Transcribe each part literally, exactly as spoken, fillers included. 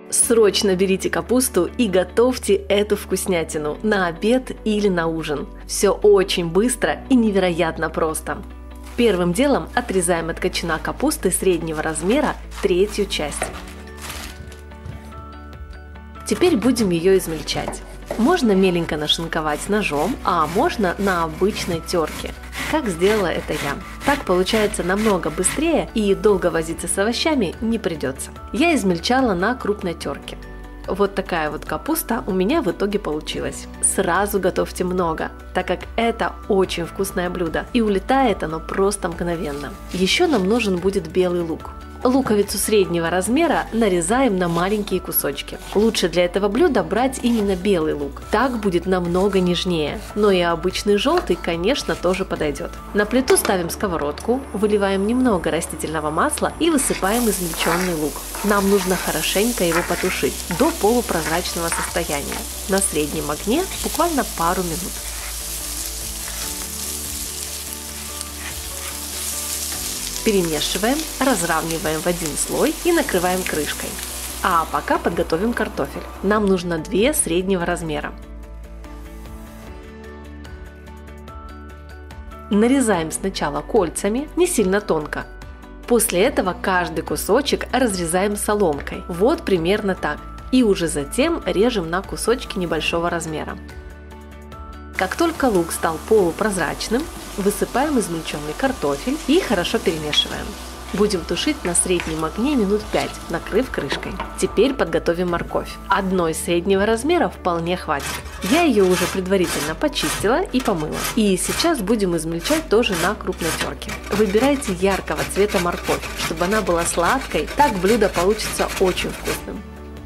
Срочно берите капусту и готовьте эту вкуснятину на обед или на ужин. Все очень быстро и невероятно просто. Первым делом отрезаем от кочана капусты среднего размера третью часть. Теперь будем ее измельчать. Можно меленько нашинковать ножом, а можно на обычной терке, как сделала это я. Так получается намного быстрее и долго возиться с овощами не придется. Я измельчала на крупной терке. Вот такая вот капуста у меня в итоге получилась. Сразу готовьте много, так как это очень вкусное блюдо и улетает оно просто мгновенно. Еще нам нужен будет белый лук. Луковицу среднего размера нарезаем на маленькие кусочки. Лучше для этого блюда брать именно белый лук, так будет намного нежнее. Но и обычный желтый, конечно, тоже подойдет. На плиту ставим сковородку, выливаем немного растительного масла и высыпаем измельченный лук. Нам нужно хорошенько его потушить до полупрозрачного состояния на среднем огне буквально пару минут. Перемешиваем, разравниваем в один слой и накрываем крышкой. А пока подготовим картофель. Нам нужно две среднего размера. Нарезаем сначала кольцами, не сильно тонко. После этого каждый кусочек разрезаем соломкой, вот примерно так. И уже затем режем на кусочки небольшого размера. Как только лук стал полупрозрачным, высыпаем измельченный картофель и хорошо перемешиваем. Будем тушить на среднем огне минут пять, накрыв крышкой. Теперь подготовим морковь. Одной среднего размера вполне хватит. Я ее уже предварительно почистила и помыла. И сейчас будем измельчать тоже на крупной терке. Выбирайте яркого цвета морковь, чтобы она была сладкой, так блюдо получится очень вкусным.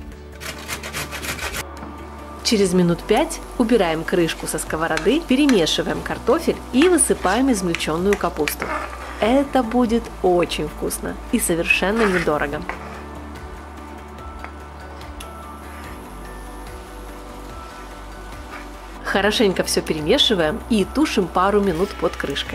Через минут пять убираем крышку со сковороды, перемешиваем картофель и высыпаем измельченную капусту. Это будет очень вкусно и совершенно недорого. Хорошенько все перемешиваем и тушим пару минут под крышкой.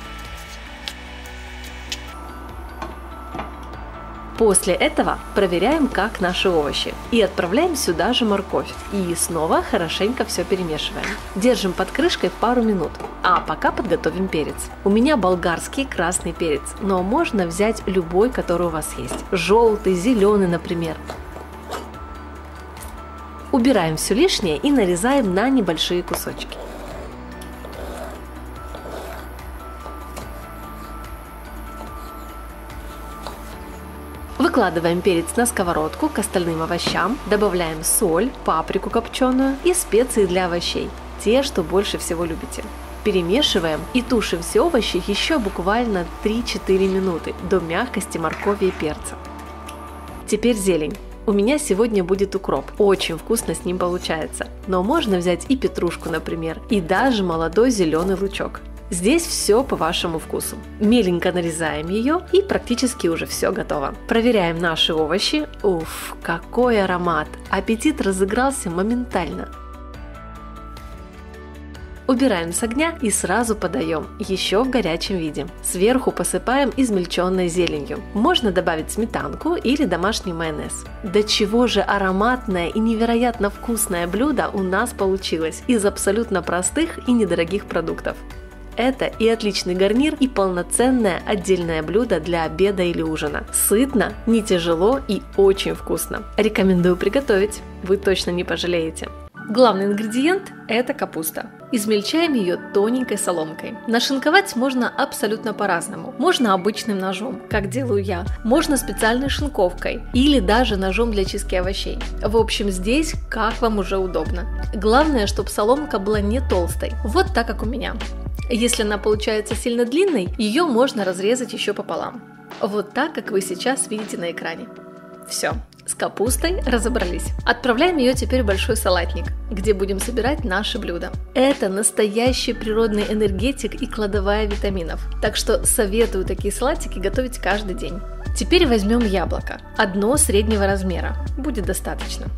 После этого проверяем, как наши овощи, и отправляем сюда же морковь. И снова хорошенько все перемешиваем. Держим под крышкой пару минут, а пока подготовим перец. У меня болгарский красный перец, но можно взять любой, который у вас есть. Желтый, зеленый, например. Убираем все лишнее и нарезаем на небольшие кусочки. Выкладываем перец на сковородку к остальным овощам, добавляем соль, паприку копченую и специи для овощей, те, что больше всего любите. Перемешиваем и тушим все овощи еще буквально три-четыре минуты до мягкости моркови и перца. Теперь зелень. У меня сегодня будет укроп, очень вкусно с ним получается, но можно взять и петрушку, например, и даже молодой зеленый лучок. Здесь все по вашему вкусу. Меленько нарезаем ее и практически уже все готово. Проверяем наши овощи. Уф, какой аромат! Аппетит разыгрался моментально. Убираем с огня и сразу подаем, еще в горячем виде. Сверху посыпаем измельченной зеленью. Можно добавить сметанку или домашний майонез. До чего же ароматное и невероятно вкусное блюдо у нас получилось из абсолютно простых и недорогих продуктов. Это и отличный гарнир, и полноценное отдельное блюдо для обеда или ужина. Сытно, не тяжело и очень вкусно. Рекомендую приготовить, вы точно не пожалеете. Главный ингредиент – это капуста. Измельчаем ее тоненькой соломкой. Нашинковать можно абсолютно по-разному. Можно обычным ножом, как делаю я. Можно специальной шинковкой или даже ножом для чистки овощей. В общем, здесь как вам уже удобно. Главное, чтобы соломка была не толстой, вот так, как у меня. Если она получается сильно длинной, ее можно разрезать еще пополам. Вот так, как вы сейчас видите на экране. Все, с капустой разобрались. Отправляем ее теперь в большой салатник, где будем собирать наши блюда. Это настоящий природный энергетик и кладовая витаминов. Так что советую такие салатики готовить каждый день. Теперь возьмем яблоко. Одно среднего размера. Будет достаточно.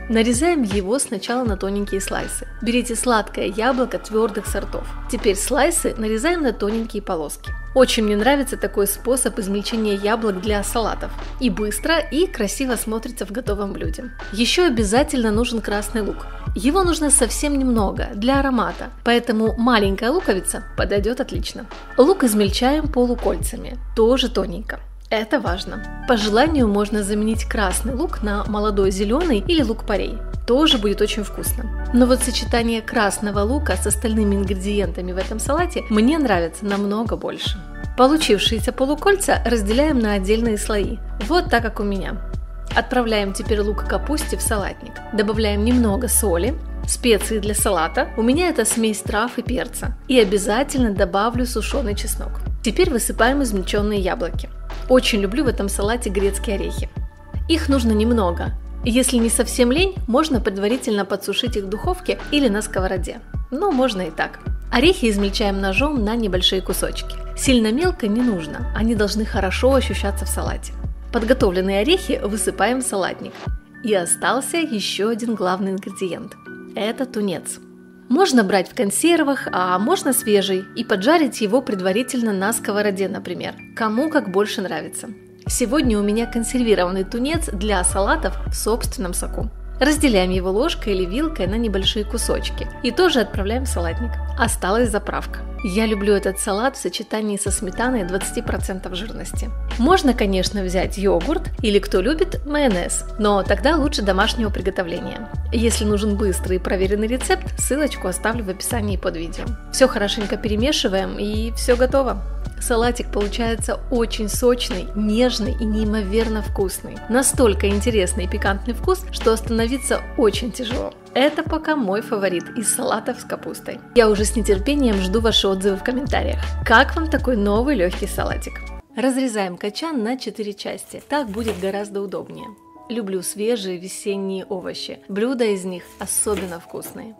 Нарезаем его сначала на тоненькие слайсы. Берите сладкое яблоко твердых сортов. Теперь слайсы нарезаем на тоненькие полоски. Очень мне нравится такой способ измельчения яблок для салатов. И быстро, и красиво смотрится в готовом блюде. Еще обязательно нужен красный лук. Его нужно совсем немного для аромата, поэтому маленькая луковица подойдет отлично. Лук измельчаем полукольцами, тоже тоненько. Это важно. По желанию можно заменить красный лук на молодой зеленый или лук-порей. Тоже будет очень вкусно. Но вот сочетание красного лука с остальными ингредиентами в этом салате мне нравится намного больше. Получившиеся полукольца разделяем на отдельные слои. Вот так, как у меня. Отправляем теперь лук капусте в салатник. Добавляем немного соли, специи для салата. У меня это смесь трав и перца. И обязательно добавлю сушеный чеснок. Теперь высыпаем измельченные яблоки. Очень люблю в этом салате грецкие орехи. Их нужно немного. Если не совсем лень, можно предварительно подсушить их в духовке или на сковороде. Но можно и так. Орехи измельчаем ножом на небольшие кусочки. Сильно мелко не нужно, они должны хорошо ощущаться в салате. Подготовленные орехи высыпаем в салатник. И остался еще один главный ингредиент. Это тунец. Можно брать в консервах, а можно свежий и поджарить его предварительно на сковороде, например. Кому как больше нравится. Сегодня у меня консервированный тунец для салатов в собственном соку. Разделяем его ложкой или вилкой на небольшие кусочки и тоже отправляем в салатник. Осталась заправка. Я люблю этот салат в сочетании со сметаной двадцать процентов жирности. Можно, конечно, взять йогурт или, кто любит, майонез, но тогда лучше домашнего приготовления. Если нужен быстрый и проверенный рецепт, ссылочку оставлю в описании под видео. Все хорошенько перемешиваем и все готово. Салатик получается очень сочный, нежный и неимоверно вкусный. Настолько интересный и пикантный вкус, что остановиться очень тяжело. Это пока мой фаворит из салатов с капустой. Я уже с нетерпением жду ваши отзывы в комментариях. Как вам такой новый легкий салатик? Разрезаем качан на четыре части, так будет гораздо удобнее. Люблю свежие весенние овощи, блюда из них особенно вкусные.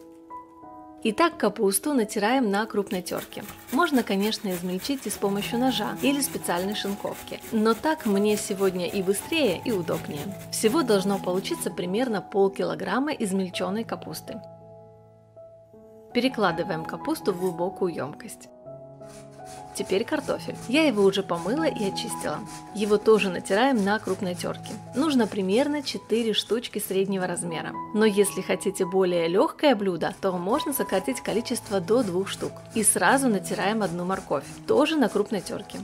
Итак, капусту натираем на крупной терке. Можно, конечно, измельчить и с помощью ножа или специальной шинковки, но так мне сегодня и быстрее, и удобнее. Всего должно получиться примерно полкилограмма измельченной капусты. Перекладываем капусту в глубокую емкость. Теперь картофель. Я его уже помыла и очистила. Его тоже натираем на крупной терке. Нужно примерно четыре штучки среднего размера. Но если хотите более легкое блюдо, то можно сократить количество до двух штук. И сразу натираем одну морковь, тоже на крупной терке.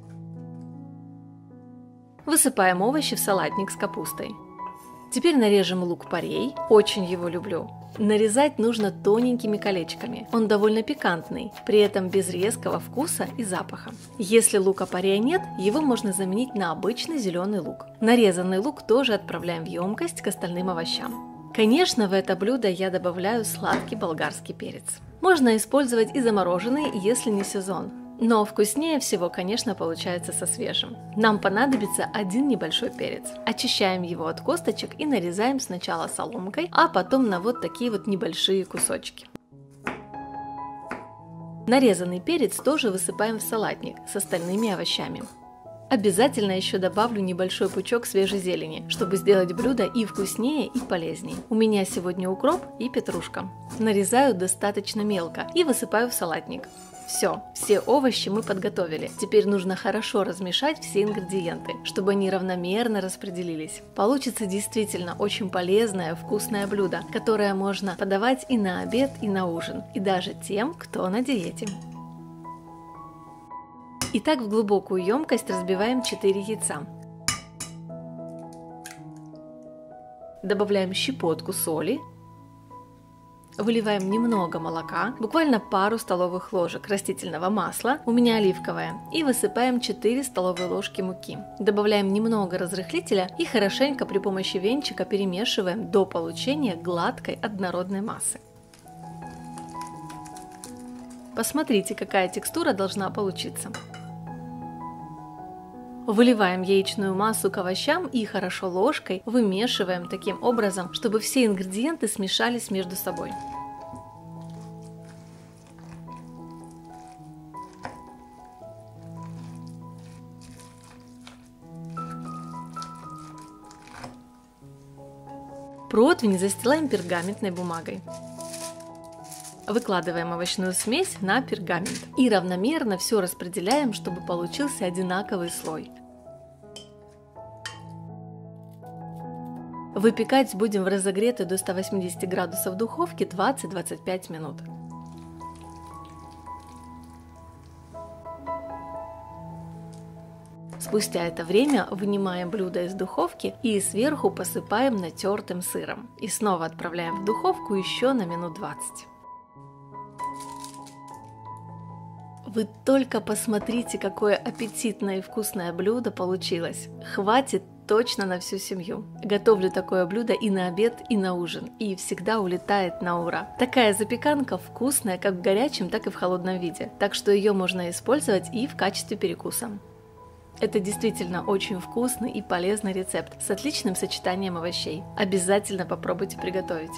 Высыпаем овощи в салатник с капустой. Теперь нарежем лук-порей, очень его люблю. Нарезать нужно тоненькими колечками, он довольно пикантный, при этом без резкого вкуса и запаха. Если лука-порея нет, его можно заменить на обычный зеленый лук. Нарезанный лук тоже отправляем в емкость к остальным овощам. Конечно, в это блюдо я добавляю сладкий болгарский перец. Можно использовать и замороженный, если не сезон. Но вкуснее всего, конечно, получается со свежим. Нам понадобится один небольшой перец. Очищаем его от косточек и нарезаем сначала соломкой, а потом на вот такие вот небольшие кусочки. Нарезанный перец тоже высыпаем в салатник с остальными овощами. Обязательно еще добавлю небольшой пучок свежей зелени, чтобы сделать блюдо и вкуснее, и полезнее. У меня сегодня укроп и петрушка. Нарезаю достаточно мелко и высыпаю в салатник. Все, все овощи мы подготовили. Теперь нужно хорошо размешать все ингредиенты, чтобы они равномерно распределились. Получится действительно очень полезное, вкусное блюдо, которое можно подавать и на обед, и на ужин, и даже тем, кто на диете. Итак, в глубокую емкость разбиваем четыре яйца. Добавляем щепотку соли. Выливаем немного молока, буквально пару столовых ложек растительного масла, у меня оливковое, и высыпаем четыре столовые ложки муки. Добавляем немного разрыхлителя и хорошенько при помощи венчика перемешиваем до получения гладкой однородной массы. Посмотрите, какая текстура должна получиться. Выливаем яичную массу к овощам и хорошо ложкой вымешиваем таким образом, чтобы все ингредиенты смешались между собой. Противень застилаем пергаментной бумагой. Выкладываем овощную смесь на пергамент и равномерно все распределяем, чтобы получился одинаковый слой. Выпекать будем в разогретой до ста восьмидесяти градусов духовке двадцать-двадцать пять минут. Спустя это время вынимаем блюдо из духовки и сверху посыпаем натертым сыром. И снова отправляем в духовку еще на минут двадцать. Вы только посмотрите, какое аппетитное и вкусное блюдо получилось. Хватит точно на всю семью. Готовлю такое блюдо и на обед, и на ужин, и всегда улетает на ура. Такая запеканка вкусная как в горячем, так и в холодном виде, так что ее можно использовать и в качестве перекуса. Это действительно очень вкусный и полезный рецепт с отличным сочетанием овощей. Обязательно попробуйте приготовить.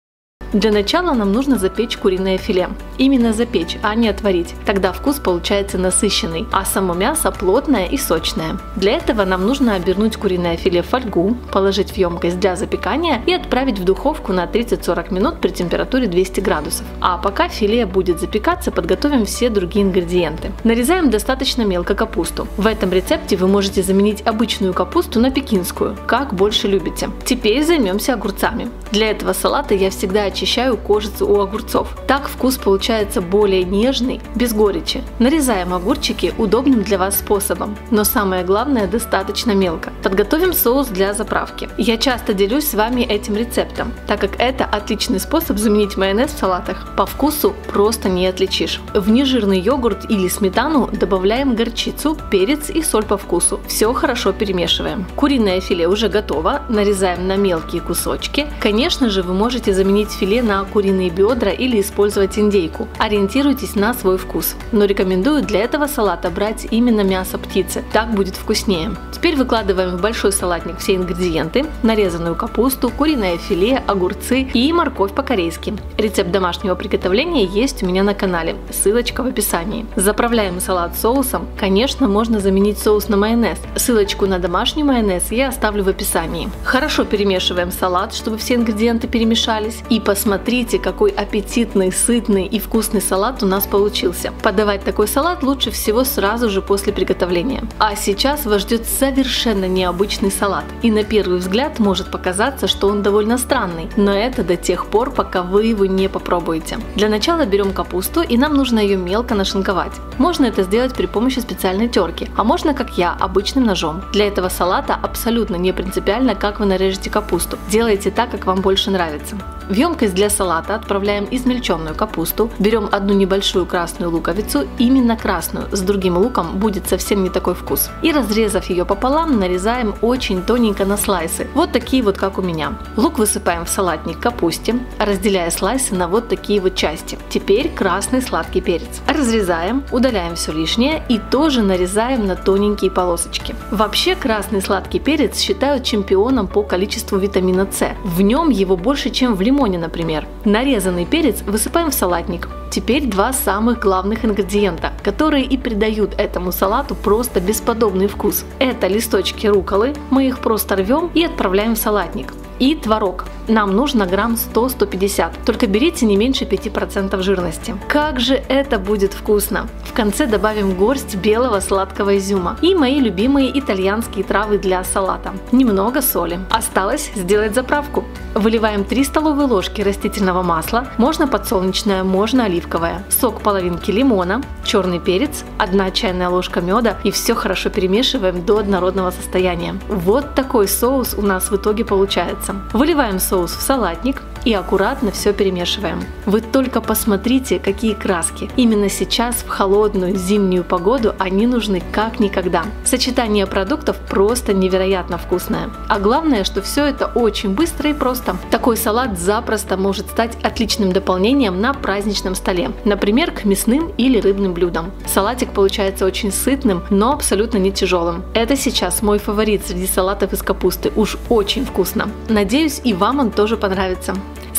Для начала нам нужно запечь куриное филе. Именно запечь, а не отварить. Тогда вкус получается насыщенный, а само мясо плотное и сочное. Для этого нам нужно обернуть куриное филе в фольгу, положить в емкость для запекания и отправить в духовку на тридцать-сорок минут при температуре двести градусов. А пока филе будет запекаться, подготовим все другие ингредиенты. Нарезаем достаточно мелко капусту. В этом рецепте вы можете заменить обычную капусту на пекинскую, как больше любите. Теперь займемся огурцами. Для этого салата я всегда очищаю кожицу у огурцов. Так вкус получается более нежный, без горечи. Нарезаем огурчики удобным для вас способом, но самое главное, достаточно мелко. Подготовим соус для заправки. Я часто делюсь с вами этим рецептом, так как это отличный способ заменить майонез в салатах. По вкусу просто не отличишь. В нежирный йогурт или сметану добавляем горчицу, перец и соль по вкусу. Все хорошо перемешиваем. Куриное филе уже готово, нарезаем на мелкие кусочки. Конечно же, вы можете заменить филе на куриные бедра или использовать индейку. Ориентируйтесь на свой вкус. Но рекомендую для этого салата брать именно мясо птицы. Так будет вкуснее. Теперь выкладываем в большой салатник все ингредиенты: нарезанную капусту, куриное филе, огурцы и морковь по-корейски. Рецепт домашнего приготовления есть у меня на канале. Ссылочка в описании. Заправляем салат соусом. Конечно, можно заменить соус на майонез. Ссылочку на домашний майонез я оставлю в описании. Хорошо перемешиваем салат, чтобы все ингредиенты перемешались. И посмотрите, какой аппетитный, сытный и вкусный салат у нас получился. Подавать такой салат лучше всего сразу же после приготовления. А сейчас вас ждет совершенно необычный салат. И на первый взгляд может показаться, что он довольно странный, но это до тех пор, пока вы его не попробуете. Для начала берем капусту, и нам нужно ее мелко нашинковать. Можно это сделать при помощи специальной терки, а можно, как я, обычным ножом. Для этого салата абсолютно не принципиально, как вы нарежете капусту. Делайте так, как вам больше нравится. В емкость для салата отправляем измельченную капусту, берем одну небольшую красную луковицу, именно красную, с другим луком будет совсем не такой вкус. И разрезав ее пополам, нарезаем очень тоненько на слайсы, вот такие вот, как у меня. Лук высыпаем в салатник к капусте, разделяя слайсы на вот такие вот части. Теперь красный сладкий перец. Разрезаем, удаляем все лишнее и тоже нарезаем на тоненькие полосочки. Вообще красный сладкий перец считают чемпионом по количеству витамина С. В нем его больше, чем в лимоне, например. Нарезанный перец высыпаем в салатник. Теперь два самых главных ингредиента, которые и придают этому салату просто бесподобный вкус. Это листочки рукколы, мы их просто рвем и отправляем в салатник. И творог. Нам нужно грамм сто — сто пятьдесят, только берите не меньше пяти процентов жирности. Как же это будет вкусно! В конце добавим горсть белого сладкого изюма и мои любимые итальянские травы для салата. Немного соли. Осталось сделать заправку. Выливаем три столовые ложки растительного масла, можно подсолнечное, можно оливковое, сок половинки лимона, черный перец, одна чайная ложка меда и все хорошо перемешиваем до однородного состояния. Вот такой соус у нас в итоге получается. Выливаем соус в салатник и аккуратно все перемешиваем. Вы только посмотрите, какие краски. Именно сейчас, в холодную зимнюю погоду, они нужны как никогда. Сочетание продуктов просто невероятно вкусное. А главное, что все это очень быстро и просто. Такой салат запросто может стать отличным дополнением на праздничном столе. Например, к мясным или рыбным блюдам. Салатик получается очень сытным, но абсолютно не тяжелым. Это сейчас мой фаворит среди салатов из капусты. Уж очень вкусно. Надеюсь, и вам он тоже понравится.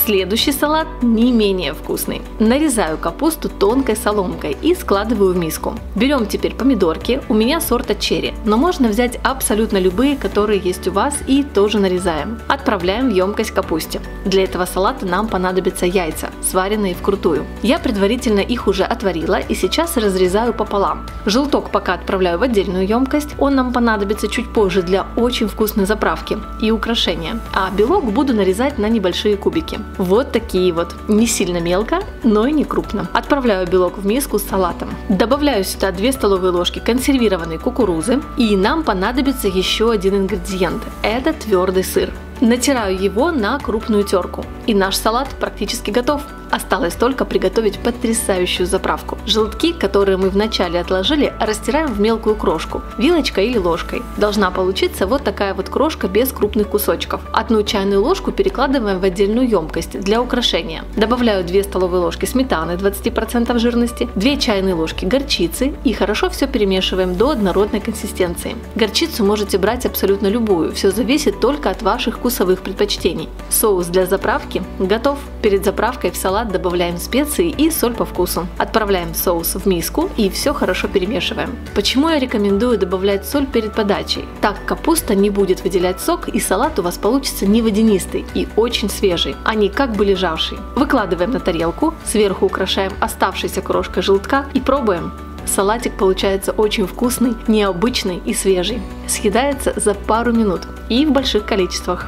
Следующий салат не менее вкусный. Нарезаю капусту тонкой соломкой и складываю в миску. Берем теперь помидорки, у меня сорта черри, но можно взять абсолютно любые, которые есть у вас, и тоже нарезаем. Отправляем в емкость к капусте. Для этого салата нам понадобятся яйца, сваренные вкрутую. Я предварительно их уже отварила и сейчас разрезаю пополам. Желток пока отправляю в отдельную емкость, он нам понадобится чуть позже для очень вкусной заправки и украшения. А белок буду нарезать на небольшие кубики. Вот такие вот. Не сильно мелко, но и не крупно. Отправляю белок в миску с салатом. Добавляю сюда две столовые ложки консервированной кукурузы. И нам понадобится еще один ингредиент. Это твердый сыр. Натираю его на крупную терку. И наш салат практически готов. Осталось только приготовить потрясающую заправку. Желтки, которые мы вначале отложили, растираем в мелкую крошку, вилочкой или ложкой. Должна получиться вот такая вот крошка без крупных кусочков. Одну чайную ложку перекладываем в отдельную емкость для украшения. Добавляю две столовые ложки сметаны двадцать процентов жирности, две чайные ложки горчицы и хорошо все перемешиваем до однородной консистенции. Горчицу можете брать абсолютно любую, все зависит только от ваших вкусовых предпочтений. Соус для заправки готов. Перед заправкой в салат добавляем специи и соль по вкусу. Отправляем соус в миску и все хорошо перемешиваем. Почему я рекомендую добавлять соль перед подачей? Так капуста не будет выделять сок и салат у вас получится не водянистый и очень свежий, а не как бы лежавший. Выкладываем на тарелку, сверху украшаем оставшейся крошкой желтка и пробуем. Салатик получается очень вкусный, необычный и свежий. Съедается за пару минут и в больших количествах.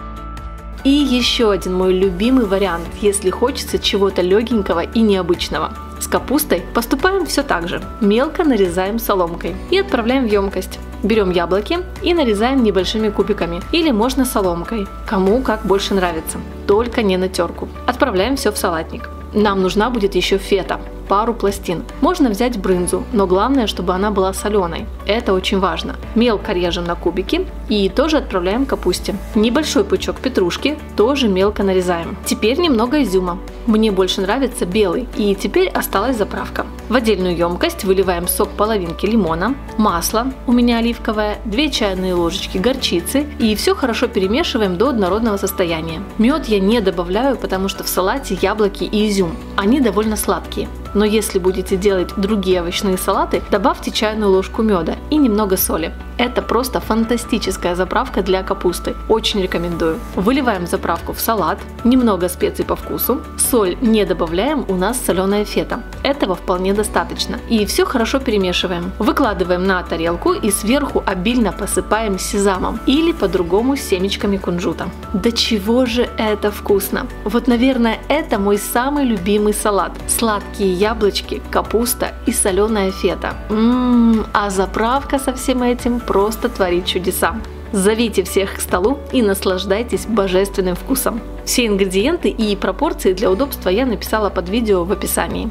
И еще один мой любимый вариант, если хочется чего-то легенького и необычного. С капустой поступаем все так же. Мелко нарезаем соломкой и отправляем в емкость. Берем яблоки и нарезаем небольшими кубиками, или можно соломкой, кому как больше нравится, только не на терку. Отправляем все в салатник. Нам нужна будет еще фета, пару пластин. Можно взять брынзу, но главное, чтобы она была соленой. Это очень важно. Мелко режем на кубики и тоже отправляем к капусте. Небольшой пучок петрушки тоже мелко нарезаем. Теперь немного изюма. Мне больше нравится белый. И теперь осталась заправка. В отдельную емкость выливаем сок половинки лимона, масло, у меня оливковое, две чайные ложечки горчицы и все хорошо перемешиваем до однородного состояния. Мед я не добавляю, потому что в салате яблоки и изюм. Они довольно сладкие. Но если будете делать другие овощные салаты, добавьте чайную ложку меда и немного соли. Это просто фантастическая заправка для капусты. Очень рекомендую. Выливаем заправку в салат, немного специй по вкусу. Соль не добавляем, у нас соленая фета. Этого вполне достаточно. И все хорошо перемешиваем. Выкладываем на тарелку и сверху обильно посыпаем сезамом или по-другому семечками кунжута. Да чего же это вкусно! Вот, наверное, это мой самый любимый салат. Сладкие яблочки, капуста и соленая фета. Ммм, а заправка со всем этим просто творит чудеса. Зовите всех к столу и наслаждайтесь божественным вкусом. Все ингредиенты и пропорции для удобства я написала под видео в описании.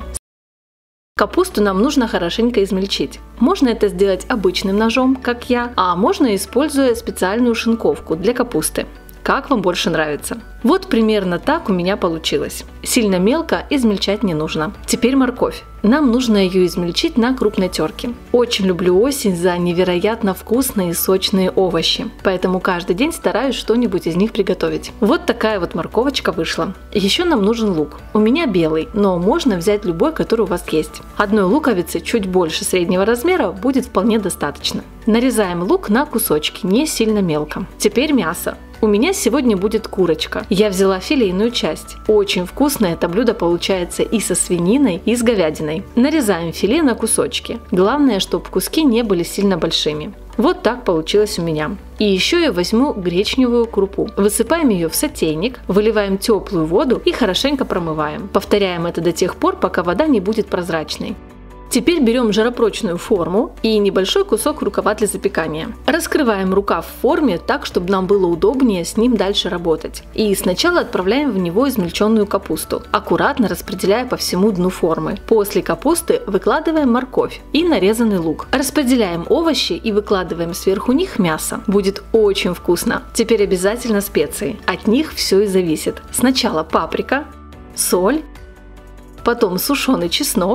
Капусту нам нужно хорошенько измельчить. Можно это сделать обычным ножом, как я, а можно используя специальную шинковку для капусты. Как вам больше нравится? Вот примерно так у меня получилось. Сильно мелко измельчать не нужно. Теперь морковь. Нам нужно ее измельчить на крупной терке. Очень люблю осень за невероятно вкусные и сочные овощи, поэтому каждый день стараюсь что-нибудь из них приготовить. Вот такая вот морковочка вышла. Еще нам нужен лук. У меня белый, но можно взять любой, который у вас есть. Одной луковицы чуть больше среднего размера будет вполне достаточно. Нарезаем лук на кусочки, не сильно мелко. Теперь мясо. У меня сегодня будет курочка. Я взяла филейную часть. Очень вкусно это блюдо получается и со свининой, и с говядиной. Нарезаем филе на кусочки. Главное, чтобы куски не были сильно большими. Вот так получилось у меня. И еще я возьму гречневую крупу. Высыпаем ее в сотейник, выливаем теплую воду и хорошенько промываем. Повторяем это до тех пор, пока вода не будет прозрачной. Теперь берем жаропрочную форму и небольшой кусок рукава для запекания. Раскрываем рукав в форме так, чтобы нам было удобнее с ним дальше работать. И сначала отправляем в него измельченную капусту, аккуратно распределяя по всему дну формы. После капусты выкладываем морковь и нарезанный лук. Распределяем овощи и выкладываем сверху них мясо. Будет очень вкусно. Теперь обязательно специи. От них все и зависит. Сначала паприка, соль, потом сушеный чеснок,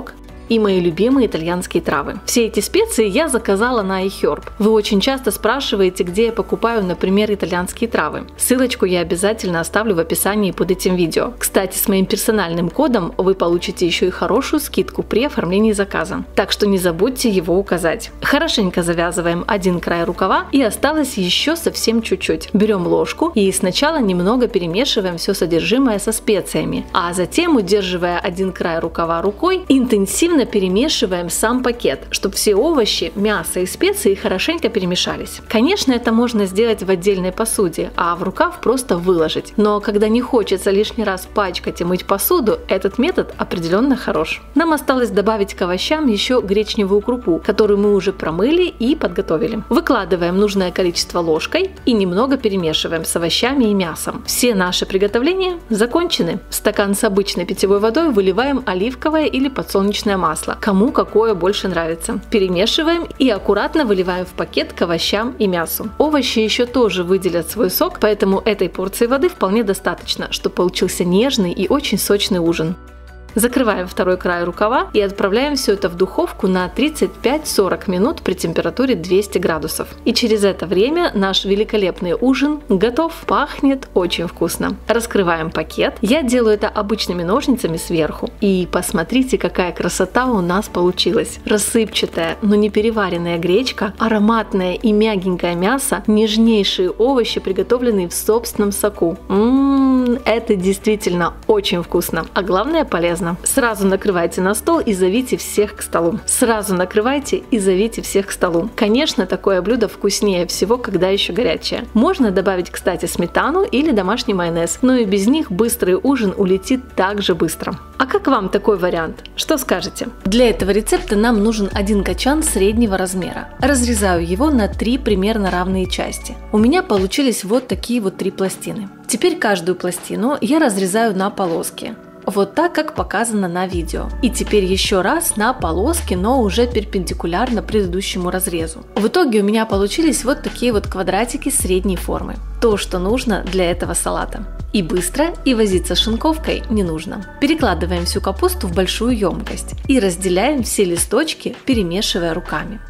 и мои любимые итальянские травы. Все эти специи я заказала на iHerb. Вы очень часто спрашиваете, где я покупаю, например, итальянские травы. Ссылочку я обязательно оставлю в описании под этим видео. Кстати, с моим персональным кодом вы получите еще и хорошую скидку при оформлении заказа. Так что не забудьте его указать. Хорошенько завязываем один край рукава, и осталось еще совсем чуть-чуть. Берем ложку и сначала немного перемешиваем все содержимое со специями, а затем, удерживая один край рукава рукой, интенсивно перемешиваем сам пакет, чтобы все овощи, мясо и специи хорошенько перемешались. Конечно, это можно сделать в отдельной посуде, а в рукав просто выложить. Но когда не хочется лишний раз пачкать и мыть посуду, этот метод определенно хорош. Нам осталось добавить к овощам еще гречневую крупу, которую мы уже промыли и подготовили. Выкладываем нужное количество ложкой и немного перемешиваем с овощами и мясом. Все наши приготовления закончены. В стакан с обычной питьевой водой выливаем оливковое или подсолнечное масло, кому какое больше нравится. Перемешиваем и аккуратно выливаем в пакет к овощам и мясу. Овощи еще тоже выделят свой сок, поэтому этой порции воды вполне достаточно, чтобы получился нежный и очень сочный ужин. Закрываем второй край рукава и отправляем все это в духовку на тридцать пять сорок минут при температуре двести градусов. И через это время наш великолепный ужин готов. Пахнет очень вкусно. Раскрываем пакет. Я делаю это обычными ножницами сверху. И посмотрите, какая красота у нас получилась. Рассыпчатая, но не переваренная гречка, ароматное и мягенькое мясо, нежнейшие овощи, приготовленные в собственном соку. Ммм, это действительно очень вкусно, а главное полезно. Сразу накрывайте на стол и зовите всех к столу. Сразу накрывайте и зовите всех к столу. Конечно, такое блюдо вкуснее всего, когда еще горячее. Можно добавить, кстати, сметану или домашний майонез, но и без них быстрый ужин улетит так же быстро. А как вам такой вариант? Что скажете? Для этого рецепта нам нужен один качан среднего размера. Разрезаю его на три примерно равные части. У меня получились вот такие вот три пластины. Теперь каждую пластину я разрезаю на полоски. Вот так, как показано на видео. И теперь еще раз на полоски, но уже перпендикулярно предыдущему разрезу. В итоге у меня получились вот такие вот квадратики средней формы. То, что нужно для этого салата. И быстро, и возиться с шинковкой не нужно. Перекладываем всю капусту в большую емкость и разделяем все листочки, перемешивая руками.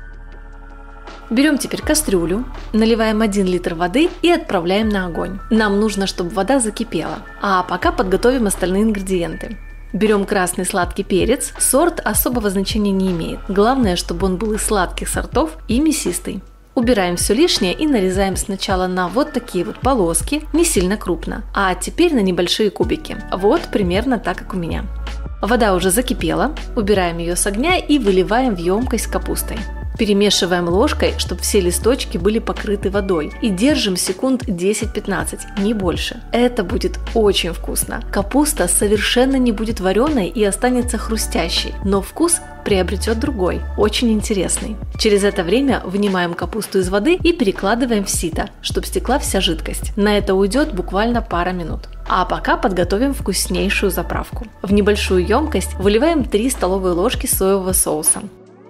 Берем теперь кастрюлю, наливаем один литр воды и отправляем на огонь. Нам нужно, чтобы вода закипела. А пока подготовим остальные ингредиенты. Берем красный сладкий перец. Сорт особого значения не имеет. Главное, чтобы он был из сладких сортов и мясистый. Убираем все лишнее и нарезаем сначала на вот такие вот полоски, не сильно крупно, а теперь на небольшие кубики. Вот примерно так, как у меня. Вода уже закипела, убираем ее с огня и выливаем в емкость с капустой. Перемешиваем ложкой, чтобы все листочки были покрыты водой, и держим секунд десять-пятнадцать, не больше. Это будет очень вкусно. Капуста совершенно не будет вареной и останется хрустящей, но вкус приобретет другой, очень интересный. Через это время вынимаем капусту из воды и перекладываем в сито, чтобы стекла вся жидкость. На это уйдет буквально пара минут. А пока подготовим вкуснейшую заправку. В небольшую емкость выливаем три столовые ложки соевого соуса,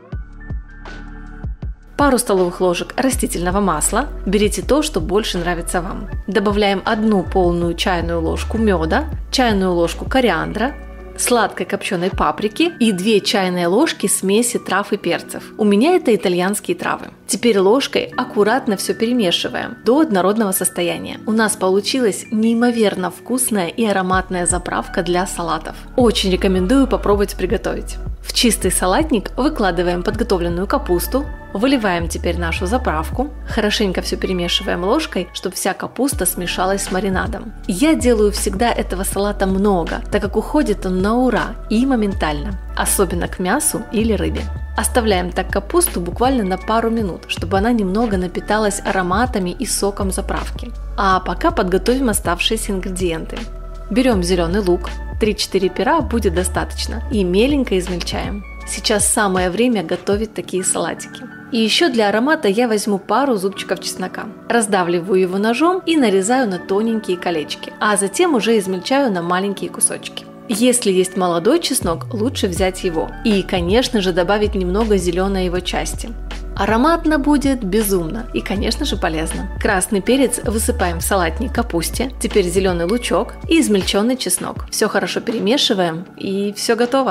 пару столовых ложек растительного масла, берите то, что больше нравится вам. Добавляем одну полную чайную ложку меда, чайную ложку кориандра, сладкой копченой паприки и две чайные ложки смеси трав и перцев. У меня это итальянские травы. Теперь ложкой аккуратно все перемешиваем до однородного состояния. У нас получилась неимоверно вкусная и ароматная заправка для салатов. Очень рекомендую попробовать приготовить. В чистый салатник выкладываем подготовленную капусту, выливаем теперь нашу заправку, хорошенько все перемешиваем ложкой, чтобы вся капуста смешалась с маринадом. Я делаю всегда этого салата много, так как уходит он на ура и моментально, особенно к мясу или рыбе. Оставляем так капусту буквально на пару минут, чтобы она немного напиталась ароматами и соком заправки. А пока подготовим оставшиеся ингредиенты. Берем зеленый лук, три-четыре пера будет достаточно, и меленько измельчаем. Сейчас самое время готовить такие салатики. И еще для аромата я возьму пару зубчиков чеснока. Раздавливаю его ножом и нарезаю на тоненькие колечки, а затем уже измельчаю на маленькие кусочки. Если есть молодой чеснок, лучше взять его. И, конечно же, добавить немного зеленой его части. Ароматно будет безумно и, конечно же, полезно. Красный перец высыпаем в салатник капусте, теперь зеленый лучок и измельченный чеснок. Все хорошо перемешиваем и все готово.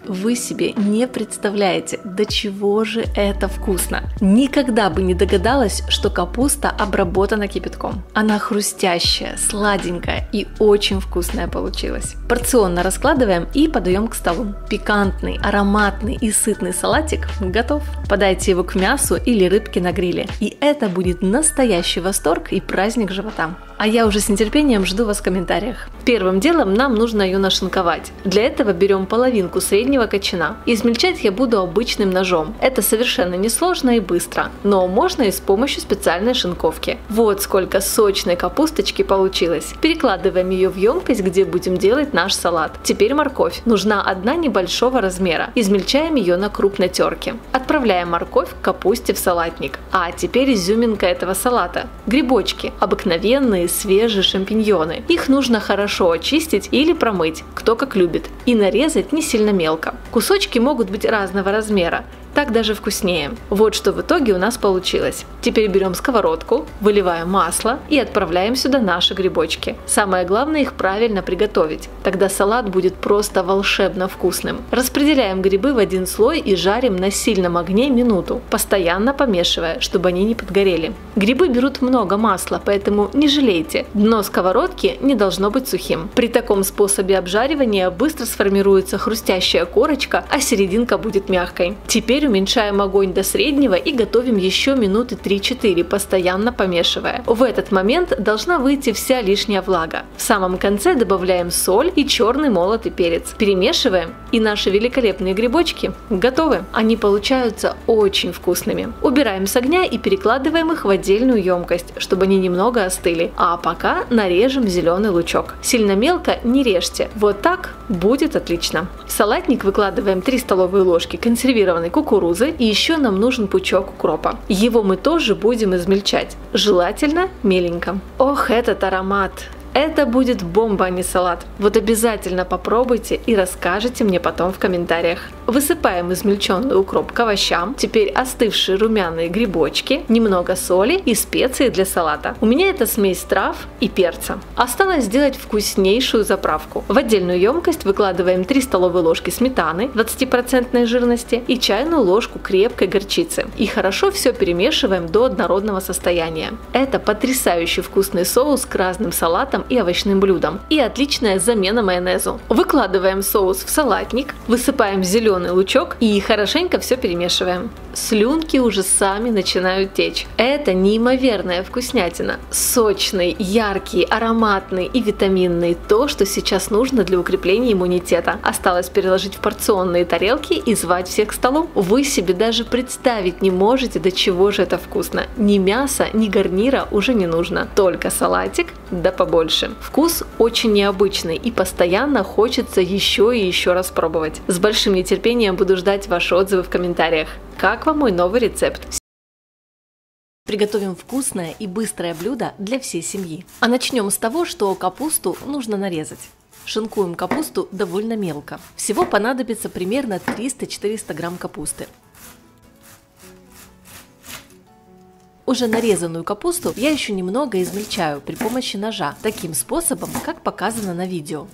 Вы себе не представляете, до чего же это вкусно. Никогда бы не догадалась, что капуста обработана кипятком. Она хрустящая, сладенькая и очень вкусная получилась. Порционно раскладываем и подаем к столу. Пикантный, ароматный и сытный салатик готов. Подайте его к мясу или рыбке на гриле. И это будет настоящий восторг и праздник живота. А я уже с нетерпением жду вас в комментариях. Первым делом нам нужно ее нашинковать. Для этого берем половинку среднего кочана. Измельчать я буду обычным ножом. Это совершенно несложно и быстро, но можно и с помощью специальной шинковки. Вот сколько сочной капусточки получилось. Перекладываем ее в емкость, где будем делать наш салат. Теперь морковь. Нужна одна небольшого размера. Измельчаем ее на крупной терке. Отправляем морковь к капусте в салатник. А теперь изюминка этого салата. Грибочки. Обыкновенные свежие шампиньоны. Их нужно хорошо очистить или промыть, кто как любит, и нарезать не сильно мелко. Кусочки могут быть разного размера, так даже вкуснее. Вот что в итоге у нас получилось. Теперь берем сковородку, выливаем масло и отправляем сюда наши грибочки. Самое главное их правильно приготовить, тогда салат будет просто волшебно вкусным. Распределяем грибы в один слой и жарим на сильном огне минуту, постоянно помешивая, чтобы они не подгорели. Грибы берут много масла, поэтому не жалейте. Дно сковородки не должно быть сухим. При таком способе обжаривания быстро сформируется хрустящая корочка, а серединка будет мягкой. Теперь уменьшаем огонь до среднего и готовим еще минуты три-четыре, постоянно помешивая. В этот момент должна выйти вся лишняя влага. В самом конце добавляем соль и черный молотый перец. Перемешиваем, и наши великолепные грибочки готовы. Они получаются очень вкусными. Убираем с огня и перекладываем их в отдельную емкость, чтобы они немного остыли. А пока нарежем зеленый лучок. Сильно мелко не режьте. Вот так будет отлично. В салатник выкладываем три столовые ложки консервированной кукурузы. И еще нам нужен пучок укропа. Его мы тоже будем измельчать, желательно меленько. Ох, этот аромат! Это будет бомба, а не салат. Вот обязательно попробуйте и расскажите мне потом в комментариях. Высыпаем измельченный укроп к овощам. Теперь остывшие румяные грибочки, немного соли и специи для салата. У меня это смесь трав и перца. Осталось сделать вкуснейшую заправку. В отдельную емкость выкладываем три столовые ложки сметаны двадцати процентной жирности и чайную ложку крепкой горчицы. И хорошо все перемешиваем до однородного состояния. Это потрясающий вкусный соус к разным салатам и овощным блюдам. И отличная замена майонезу. Выкладываем соус в салатник, высыпаем зеленый лучок и хорошенько все перемешиваем. Слюнки уже сами начинают течь. Это неимоверная вкуснятина. Сочный, яркий, ароматный и витаминный. То, что сейчас нужно для укрепления иммунитета. Осталось переложить в порционные тарелки и звать всех к столу. Вы себе даже представить не можете, до чего же это вкусно. Ни мяса, ни гарнира уже не нужно. Только салатик, да побольше. Вкус очень необычный и постоянно хочется еще и еще раз пробовать. С большим нетерпением буду ждать ваши отзывы в комментариях. Как вам мой новый рецепт? Приготовим вкусное и быстрое блюдо для всей семьи. А начнем с того, что капусту нужно нарезать. Шинкуем капусту довольно мелко. Всего понадобится примерно триста-четыреста грамм капусты. Уже нарезанную капусту я еще немного измельчаю при помощи ножа, таким способом, как показано на видео.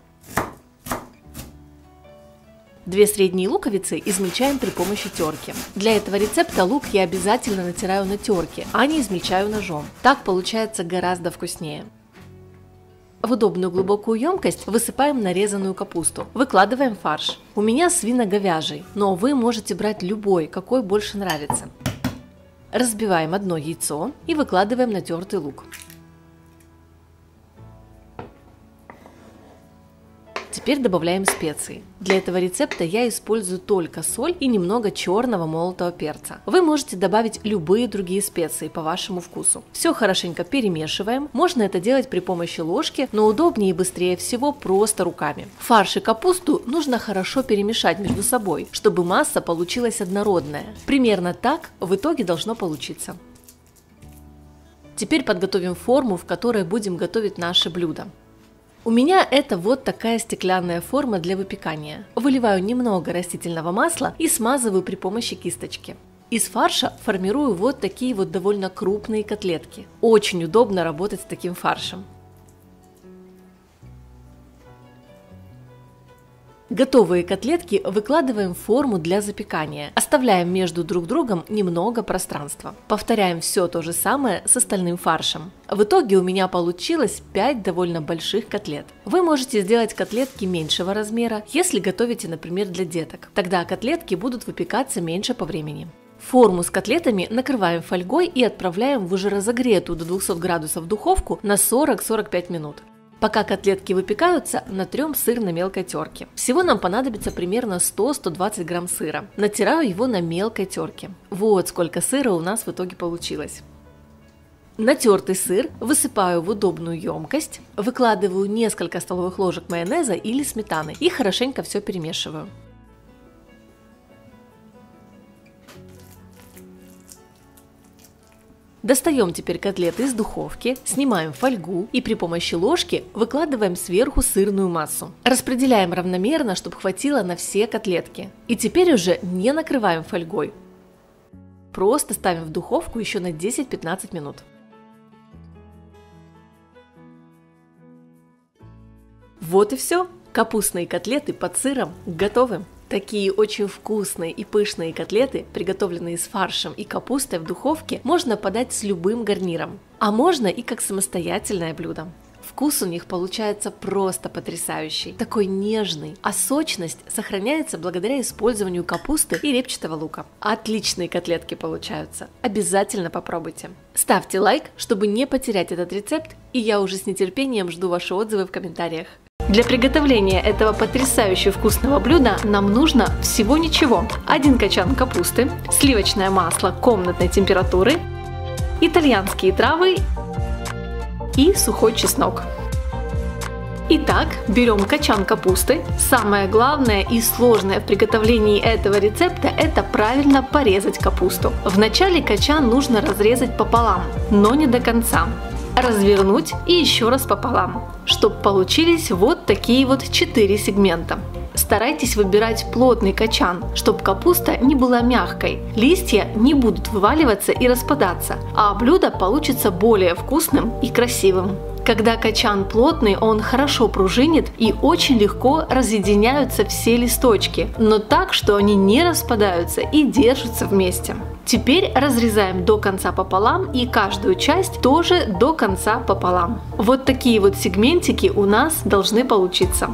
Две средние луковицы измельчаем при помощи терки. Для этого рецепта лук я обязательно натираю на терке, а не измельчаю ножом. Так получается гораздо вкуснее. В удобную глубокую емкость высыпаем нарезанную капусту. Выкладываем фарш. У меня свино-говяжий, но вы можете брать любой, какой больше нравится. Разбиваем одно яйцо и выкладываем натертый лук. Теперь добавляем специи. Для этого рецепта я использую только соль и немного черного молотого перца. Вы можете добавить любые другие специи по вашему вкусу. Все хорошенько перемешиваем. Можно это делать при помощи ложки, но удобнее и быстрее всего просто руками. Фарш и капусту нужно хорошо перемешать между собой, чтобы масса получилась однородная. Примерно так в итоге должно получиться. Теперь подготовим форму, в которой будем готовить наше блюдо. У меня это вот такая стеклянная форма для выпекания. Выливаю немного растительного масла и смазываю при помощи кисточки. Из фарша формирую вот такие вот довольно крупные котлетки. Очень удобно работать с таким фаршем. Готовые котлетки выкладываем в форму для запекания. Оставляем между друг другом немного пространства. Повторяем все то же самое с остальным фаршем. В итоге у меня получилось пять довольно больших котлет. Вы можете сделать котлетки меньшего размера, если готовите, например, для деток. Тогда котлетки будут выпекаться меньше по времени. Форму с котлетами накрываем фольгой и отправляем в уже разогретую до двухсот градусов духовку на сорок — сорок пять минут. Пока котлетки выпекаются, натрем сыр на мелкой терке. Всего нам понадобится примерно сто — сто двадцать грамм сыра. Натираю его на мелкой терке. Вот сколько сыра у нас в итоге получилось. Натертый сыр высыпаю в удобную емкость, выкладываю несколько столовых ложек майонеза или сметаны и хорошенько все перемешиваю. Достаем теперь котлеты из духовки, снимаем фольгу и при помощи ложки выкладываем сверху сырную массу. Распределяем равномерно, чтобы хватило на все котлетки. И теперь уже не накрываем фольгой. Просто ставим в духовку еще на десять — пятнадцать минут. Вот и все. Капустные котлеты под сыром готовы. Такие очень вкусные и пышные котлеты, приготовленные с фаршем и капустой в духовке, можно подать с любым гарниром. А можно и как самостоятельное блюдо. Вкус у них получается просто потрясающий, такой нежный, а сочность сохраняется благодаря использованию капусты и репчатого лука. Отличные котлетки получаются, обязательно попробуйте. Ставьте лайк, чтобы не потерять этот рецепт, и я уже с нетерпением жду ваши отзывы в комментариях. Для приготовления этого потрясающе вкусного блюда нам нужно всего ничего. Один качан капусты, сливочное масло комнатной температуры, итальянские травы и сухой чеснок. Итак, берем качан капусты. Самое главное и сложное в приготовлении этого рецепта – это правильно порезать капусту. Вначале качан нужно разрезать пополам, но не до конца. Развернуть и еще раз пополам, чтобы получились вот такие вот четыре сегмента. Старайтесь выбирать плотный качан, чтобы капуста не была мягкой, листья не будут вываливаться и распадаться, а блюдо получится более вкусным и красивым. Когда качан плотный, он хорошо пружинит и очень легко разъединяются все листочки, но так, что они не распадаются и держатся вместе. Теперь разрезаем до конца пополам и каждую часть тоже до конца пополам. Вот такие вот сегментики у нас должны получиться.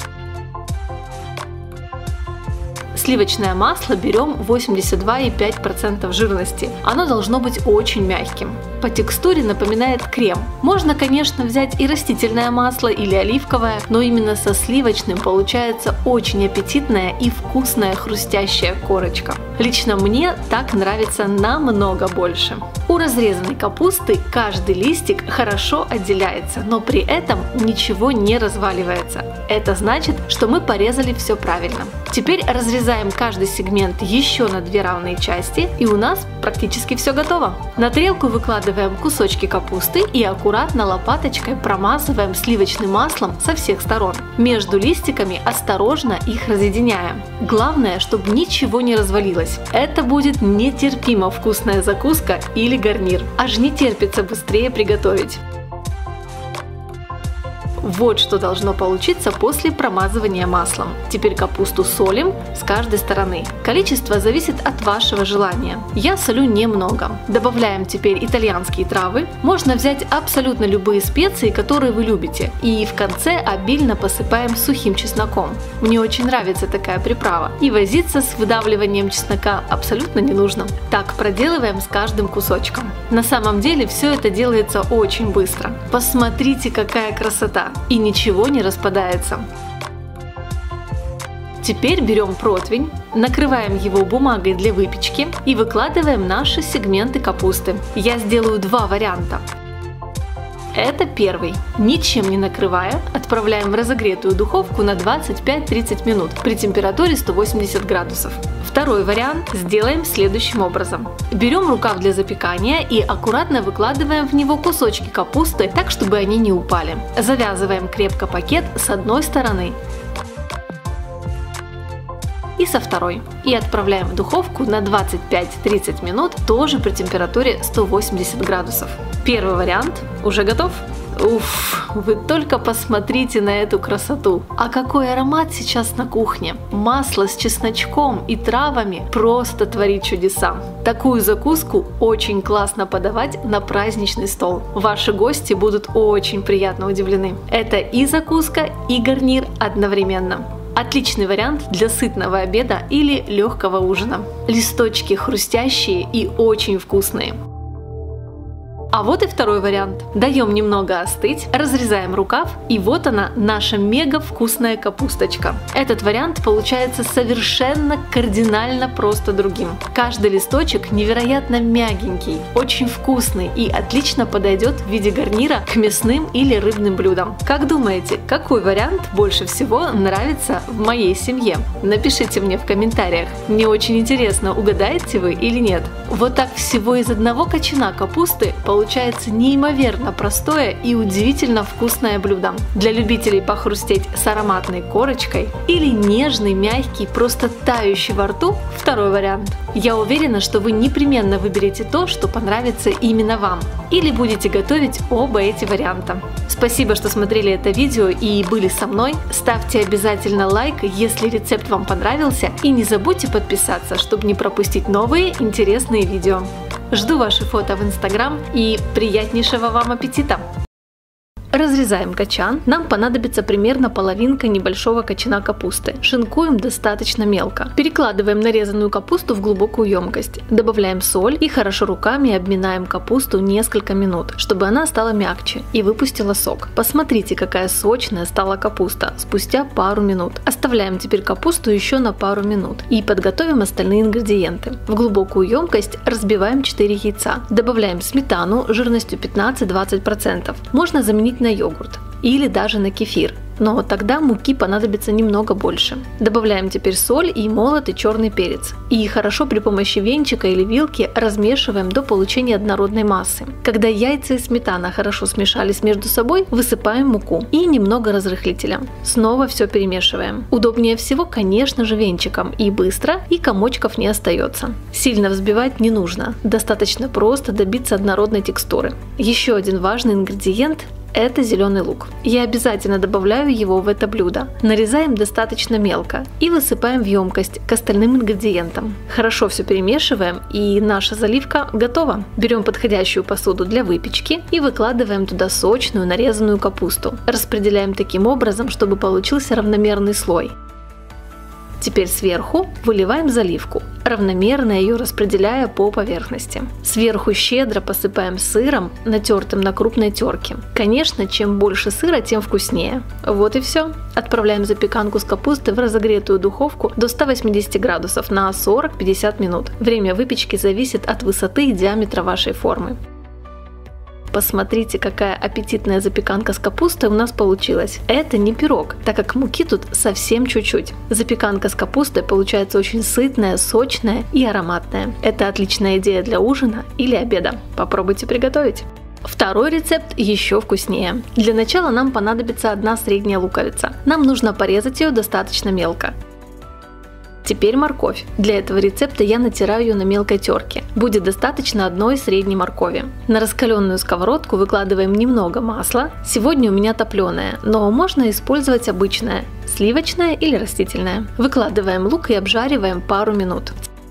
Сливочное масло берем восемьдесят два и пять десятых процента жирности. Оно должно быть очень мягким. По текстуре напоминает крем. Можно, конечно, взять и растительное масло или оливковое, но именно со сливочным получается очень аппетитная и вкусная хрустящая корочка. Лично мне так нравится намного больше. У разрезанной капусты каждый листик хорошо отделяется, но при этом ничего не разваливается. Это значит, что мы порезали все правильно. Теперь разрезаем каждый сегмент еще на две равные части, и у нас практически все готово. На тарелку выкладываем кусочки капусты и аккуратно лопаточкой промазываем сливочным маслом со всех сторон. Между листиками осторожно их разъединяем. Главное, чтобы ничего не развалилось. Это будет нетерпимо вкусная закуска или гарнир. Аж не терпится быстрее приготовить. Вот что должно получиться после промазывания маслом. Теперь капусту солим с каждой стороны. Количество зависит от вашего желания. Я солю немного. Добавляем теперь итальянские травы. Можно взять абсолютно любые специи, которые вы любите. И в конце обильно посыпаем сухим чесноком. Мне очень нравится такая приправа. И возиться с выдавливанием чеснока абсолютно не нужно. Так проделываем с каждым кусочком. На самом деле все это делается очень быстро. Посмотрите, какая красота! И ничего не распадается. Теперь берем противень, накрываем его бумагой для выпечки и выкладываем наши сегменты капусты. Я сделаю два варианта. Это первый. Ничем не накрывая, отправляем в разогретую духовку на двадцать пять — тридцать минут при температуре сто восемьдесят градусов. Второй вариант сделаем следующим образом. Берем рукав для запекания и аккуратно выкладываем в него кусочки капусты, так чтобы они не упали. Завязываем крепко пакет с одной стороны и со второй. И отправляем в духовку на двадцать пять — тридцать минут, тоже при температуре сто восемьдесят градусов. Первый вариант уже готов. Уф, вы только посмотрите на эту красоту. А какой аромат сейчас на кухне. Масло с чесночком и травами просто творит чудеса. Такую закуску очень классно подавать на праздничный стол. Ваши гости будут очень приятно удивлены. Это и закуска, и гарнир одновременно. Отличный вариант для сытного обеда или легкого ужина. Листочки хрустящие и очень вкусные. А вот и второй вариант. Даем немного остыть, разрезаем рукав, и вот она, наша мега вкусная капусточка. Этот вариант получается совершенно кардинально просто другим. Каждый листочек невероятно мягенький, очень вкусный и отлично подойдет в виде гарнира к мясным или рыбным блюдам. Как думаете, какой вариант больше всего нравится в моей семье? Напишите мне в комментариях. Мне очень интересно, угадаете вы или нет. Вот так всего из одного кочана капусты получается Получается неимоверно простое и удивительно вкусное блюдо. Для любителей похрустеть с ароматной корочкой или нежный, мягкий, просто тающий во рту – второй вариант. Я уверена, что вы непременно выберете то, что понравится именно вам. Или будете готовить оба эти варианта. Спасибо, что смотрели это видео и были со мной. Ставьте обязательно лайк, если рецепт вам понравился. И не забудьте подписаться, чтобы не пропустить новые интересные видео. Жду ваши фото в Инстаграм и приятнейшего вам аппетита! Разрезаем качан. Нам понадобится примерно половинка небольшого кочана капусты. Шинкуем достаточно мелко. Перекладываем нарезанную капусту в глубокую емкость. Добавляем соль и хорошо руками обминаем капусту несколько минут, чтобы она стала мягче и выпустила сок. Посмотрите, какая сочная стала капуста спустя пару минут. Оставляем теперь капусту еще на пару минут и подготовим остальные ингредиенты. В глубокую емкость разбиваем четыре яйца. Добавляем сметану жирностью пятнадцать-двадцать процентов. Можно заменить на йогурт или даже на кефир, но тогда муки понадобится немного больше. Добавляем теперь соль и молотый черный перец. И хорошо при помощи венчика или вилки размешиваем до получения однородной массы. Когда яйца и сметана хорошо смешались между собой, высыпаем муку и немного разрыхлителя. Снова все перемешиваем. Удобнее всего, конечно же, венчиком, и быстро, и комочков не остается. Сильно взбивать не нужно, достаточно просто добиться однородной текстуры. Еще один важный ингредиент – это зеленый лук. Я обязательно добавляю его в это блюдо. Нарезаем достаточно мелко и высыпаем в емкость к остальным ингредиентам. Хорошо все перемешиваем, и наша заливка готова. Берем подходящую посуду для выпечки и выкладываем туда сочную нарезанную капусту. Распределяем таким образом, чтобы получился равномерный слой. Теперь сверху выливаем заливку, равномерно ее распределяя по поверхности. Сверху щедро посыпаем сыром, натертым на крупной терке. Конечно, чем больше сыра, тем вкуснее. Вот и все. Отправляем запеканку с капусты в разогретую духовку до ста восьмидесяти градусов на сорок-пятьдесят минут. Время выпечки зависит от высоты и диаметра вашей формы. Посмотрите, какая аппетитная запеканка с капустой у нас получилась. Это не пирог, так как муки тут совсем чуть-чуть. Запеканка с капустой получается очень сытная, сочная и ароматная. Это отличная идея для ужина или обеда. Попробуйте приготовить. Второй рецепт еще вкуснее. Для начала нам понадобится одна средняя луковица. Нам нужно порезать ее достаточно мелко. Теперь морковь. Для этого рецепта я натираю ее на мелкой терке. Будет достаточно одной средней моркови. На раскаленную сковородку выкладываем немного масла. Сегодня у меня топленое, но можно использовать обычное, сливочное или растительное. Выкладываем лук и обжариваем пару минут.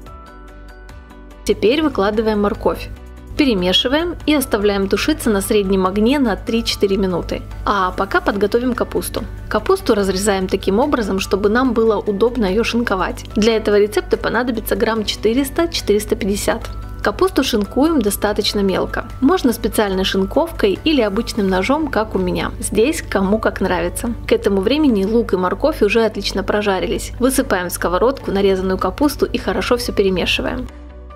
Теперь выкладываем морковь. Перемешиваем и оставляем тушиться на среднем огне на три-четыре минуты. А пока подготовим капусту. Капусту разрезаем таким образом, чтобы нам было удобно ее шинковать. Для этого рецепта понадобится грамм четыреста-четыреста пятьдесят. Капусту шинкуем достаточно мелко. Можно специальной шинковкой или обычным ножом, как у меня. Здесь кому как нравится. К этому времени лук и морковь уже отлично прожарились. Высыпаем в сковородку нарезанную капусту и хорошо все перемешиваем.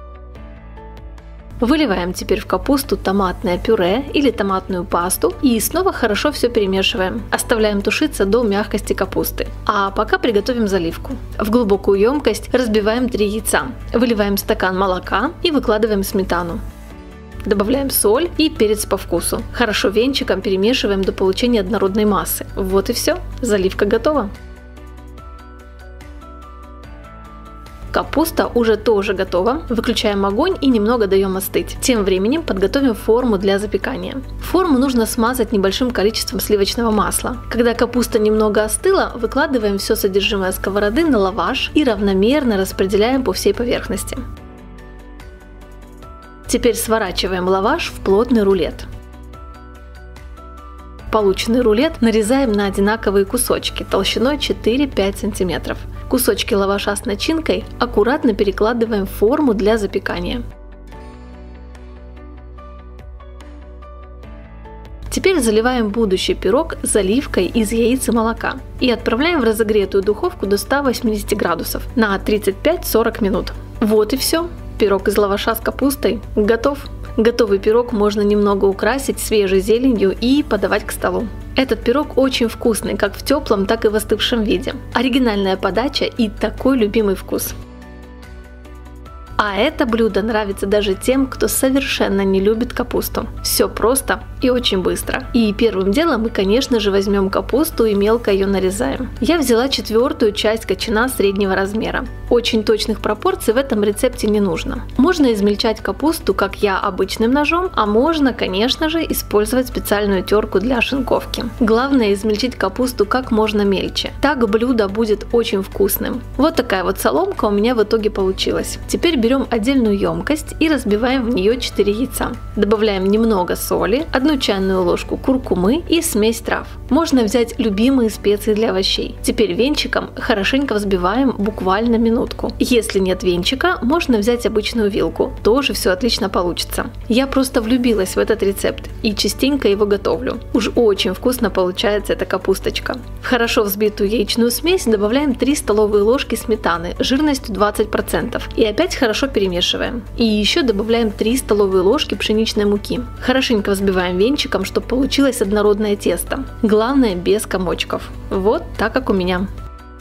Выливаем теперь в капусту томатное пюре или томатную пасту и снова хорошо все перемешиваем. Оставляем тушиться до мягкости капусты. А пока приготовим заливку. В глубокую емкость разбиваем три яйца. Выливаем стакан молока и выкладываем сметану. Добавляем соль и перец по вкусу. Хорошо венчиком перемешиваем до получения однородной массы. Вот и все. Заливка готова. Капуста уже тоже готова. Выключаем огонь и немного даем остыть. Тем временем подготовим форму для запекания. Форму нужно смазать небольшим количеством сливочного масла. Когда капуста немного остыла, выкладываем все содержимое сковороды на лаваш и равномерно распределяем по всей поверхности. Теперь сворачиваем лаваш в плотный рулет. Полученный рулет нарезаем на одинаковые кусочки толщиной четыре-пять сантиметров. Кусочки лаваша с начинкой аккуратно перекладываем в форму для запекания. Теперь заливаем будущий пирог заливкой из яиц и молока и отправляем в разогретую духовку до ста восьмидесяти градусов на тридцать пять-сорок минут. Вот и все. Пирог из лаваша с капустой готов. Готовый пирог можно немного украсить свежей зеленью и подавать к столу. Этот пирог очень вкусный как в теплом, так и в остывшем виде. Оригинальная подача и такой любимый вкус. А это блюдо нравится даже тем, кто совершенно не любит капусту. Все просто и очень быстро. И первым делом мы, конечно же, возьмем капусту и мелко ее нарезаем. Я взяла четвертую часть кочана среднего размера. Очень точных пропорций в этом рецепте не нужно. Можно измельчать капусту, как я, обычным ножом, а можно, конечно же, использовать специальную терку для шинковки. Главное измельчить капусту как можно мельче. Так блюдо будет очень вкусным. Вот такая вот соломка у меня в итоге получилась. Теперь берем Берем отдельную емкость и разбиваем в нее четыре яйца. Добавляем немного соли, одну чайную ложку куркумы и смесь трав. Можно взять любимые специи для овощей. Теперь венчиком хорошенько взбиваем буквально минутку. Если нет венчика, можно взять обычную вилку. Тоже все отлично получится. Я просто влюбилась в этот рецепт и частенько его готовлю. Уж очень вкусно получается эта капусточка. В хорошо взбитую яичную смесь добавляем три столовые ложки сметаны жирностью двадцать процентов и опять хорошо перемешиваем. И еще добавляем три столовые ложки пшеничной муки. Хорошенько взбиваем венчиком, чтобы получилось однородное тесто. Главное, без комочков. Вот так, как у меня.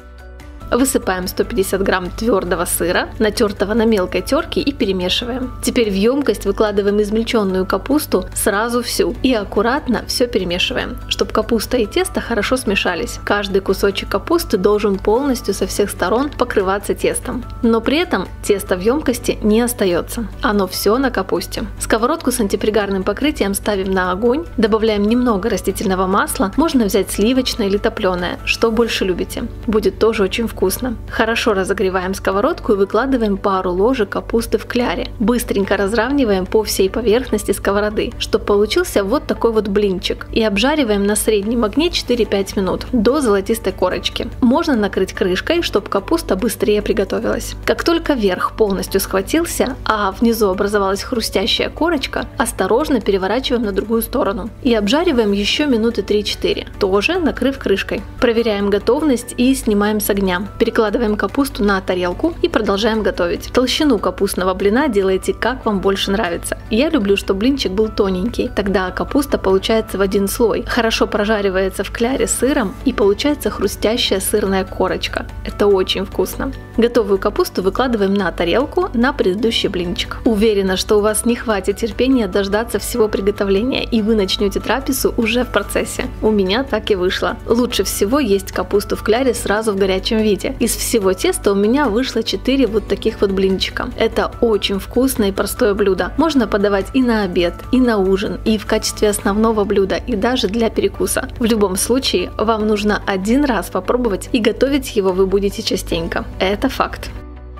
Высыпаем сто пятьдесят грамм твердого сыра, натертого на мелкой терке, и перемешиваем. Теперь в емкость выкладываем измельченную капусту сразу всю и аккуратно все перемешиваем, чтобы капуста и тесто хорошо смешались. Каждый кусочек капусты должен полностью со всех сторон покрываться тестом. Но при этом тесто в емкости не остается. Оно все на капусте. Сковородку с антипригарным покрытием ставим на огонь, добавляем немного растительного масла, можно взять сливочное или топленое, что больше любите. Будет тоже очень вкусно. Вкусно. Хорошо разогреваем сковородку и выкладываем пару ложек капусты в кляре. Быстренько разравниваем по всей поверхности сковороды, чтобы получился вот такой вот блинчик. И обжариваем на среднем огне четыре-пять минут до золотистой корочки. Можно накрыть крышкой, чтобы капуста быстрее приготовилась. Как только верх полностью схватился, а внизу образовалась хрустящая корочка, осторожно переворачиваем на другую сторону. И обжариваем еще минуты три-четыре, тоже накрыв крышкой. Проверяем готовность и снимаем с огня. Перекладываем капусту на тарелку и продолжаем готовить. Толщину капустного блина делайте как вам больше нравится. Я люблю, чтобы блинчик был тоненький, тогда капуста получается в один слой. Хорошо прожаривается в кляре с сыром и получается хрустящая сырная корочка. Это очень вкусно. Готовую капусту выкладываем на тарелку на предыдущий блинчик. Уверена, что у вас не хватит терпения дождаться всего приготовления и вы начнете трапезу уже в процессе. У меня так и вышло. Лучше всего есть капусту в кляре сразу в горячем виде. Из всего теста у меня вышло четыре вот таких вот блинчика. Это очень вкусное и простое блюдо. Можно подавать и на обед, и на ужин, и в качестве основного блюда, и даже для перекуса. В любом случае, вам нужно один раз попробовать, и готовить его вы будете частенько. Это факт.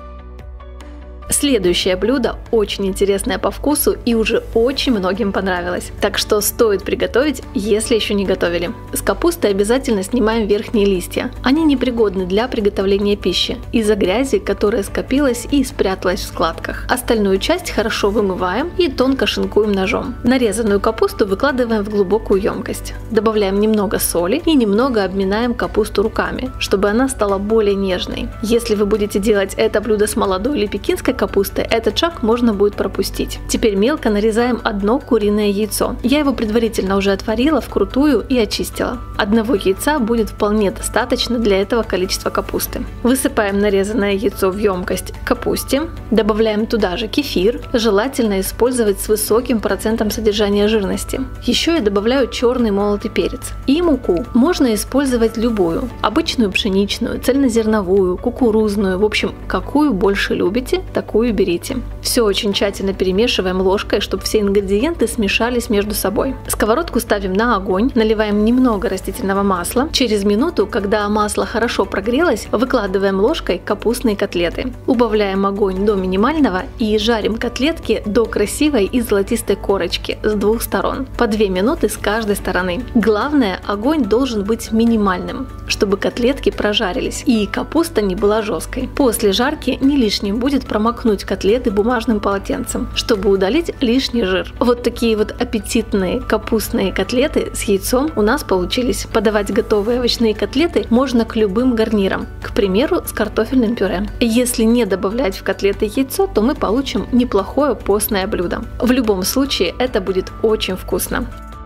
Следующее блюдо очень интересное по вкусу и уже очень многим понравилось. Так что стоит приготовить, если еще не готовили. С капусты обязательно снимаем верхние листья. Они непригодны для приготовления пищи из-за грязи, которая скопилась и спряталась в складках. Остальную часть хорошо вымываем и тонко шинкуем ножом. Нарезанную капусту выкладываем в глубокую емкость. Добавляем немного соли и немного обминаем капусту руками, чтобы она стала более нежной. Если вы будете делать это блюдо с молодой или пекинской капусты этот шаг можно будет пропустить. Теперь мелко нарезаем одно куриное яйцо. Я его предварительно уже отварила вкрутую и очистила. Одного яйца будет вполне достаточно для этого количества капусты. Высыпаем нарезанное яйцо в емкость к капусте, добавляем туда же кефир, желательно использовать с высоким процентом содержания жирности. Еще я добавляю черный молотый перец и муку. Можно использовать любую, обычную пшеничную, цельнозерновую, кукурузную, в общем, какую больше любите, такую берите. Все очень тщательно перемешиваем ложкой, чтобы все ингредиенты смешались между собой. Сковородку ставим на огонь, наливаем немного растительного масла. Через минуту, когда масло хорошо прогрелось, выкладываем ложкой капустные котлеты. Убавляем огонь до минимального и жарим котлетки до красивой и золотистой корочки с двух сторон, по две минуты с каждой стороны. Главное, огонь должен быть минимальным, чтобы котлетки прожарились и капуста не была жесткой. После жарки не лишним будет промокнуть котлеты бумажным полотенцем, чтобы удалить лишний жир. Вот такие вот аппетитные капустные котлеты с яйцом у нас получились. Подавать готовые овощные котлеты можно к любым гарнирам, к примеру, с картофельным пюре. Если не добавлять в котлеты яйцо, то мы получим неплохое постное блюдо. В любом случае это будет очень вкусно.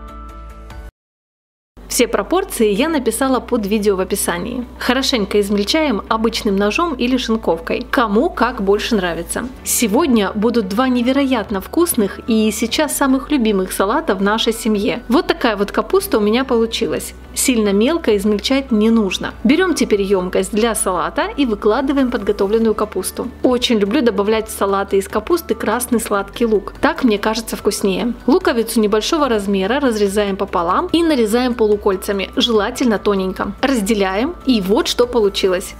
Все пропорции я написала под видео в описании. Хорошенько измельчаем обычным ножом или шинковкой, кому как больше нравится. Сегодня будут два невероятно вкусных и сейчас самых любимых салата в нашей семье. Вот такая вот капуста у меня получилась. Сильно мелко измельчать не нужно. Берем теперь емкость для салата и выкладываем подготовленную капусту. Очень люблю добавлять в салаты из капусты красный сладкий лук. Так мне кажется вкуснее. Луковицу небольшого размера разрезаем пополам и нарезаем полукольцами, желательно тоненько. Разделяем, и вот что получилось.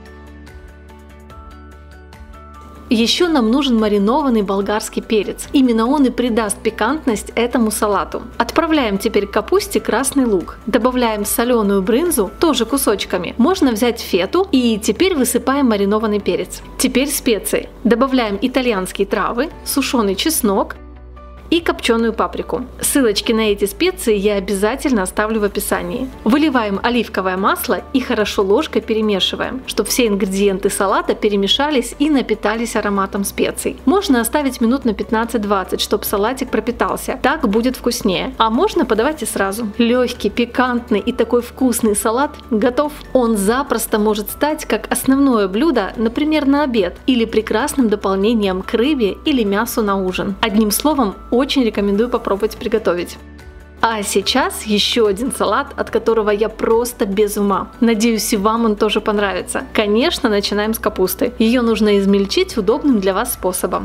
Еще нам нужен маринованный болгарский перец. Именно он и придаст пикантность этому салату. Отправляем теперь к капусте красный лук. Добавляем соленую брынзу, тоже кусочками. Можно взять фету, и теперь высыпаем маринованный перец. Теперь специи. Добавляем итальянские травы, сушеный чеснок и копченую паприку. Ссылочки на эти специи я обязательно оставлю в описании. Выливаем оливковое масло и хорошо ложкой перемешиваем, чтобы все ингредиенты салата перемешались и напитались ароматом специй. Можно оставить минут на пятнадцать-двадцать, чтобы салатик пропитался. Так будет вкуснее. А можно подавать и сразу. Легкий, пикантный и такой вкусный салат готов. Он запросто может стать как основное блюдо, например, на обед, или прекрасным дополнением к рыбе или мясу на ужин. Одним словом, очень рекомендую попробовать приготовить. А сейчас еще один салат, от которого я просто без ума. Надеюсь, и вам он тоже понравится. Конечно, начинаем с капусты. Ее нужно измельчить удобным для вас способом.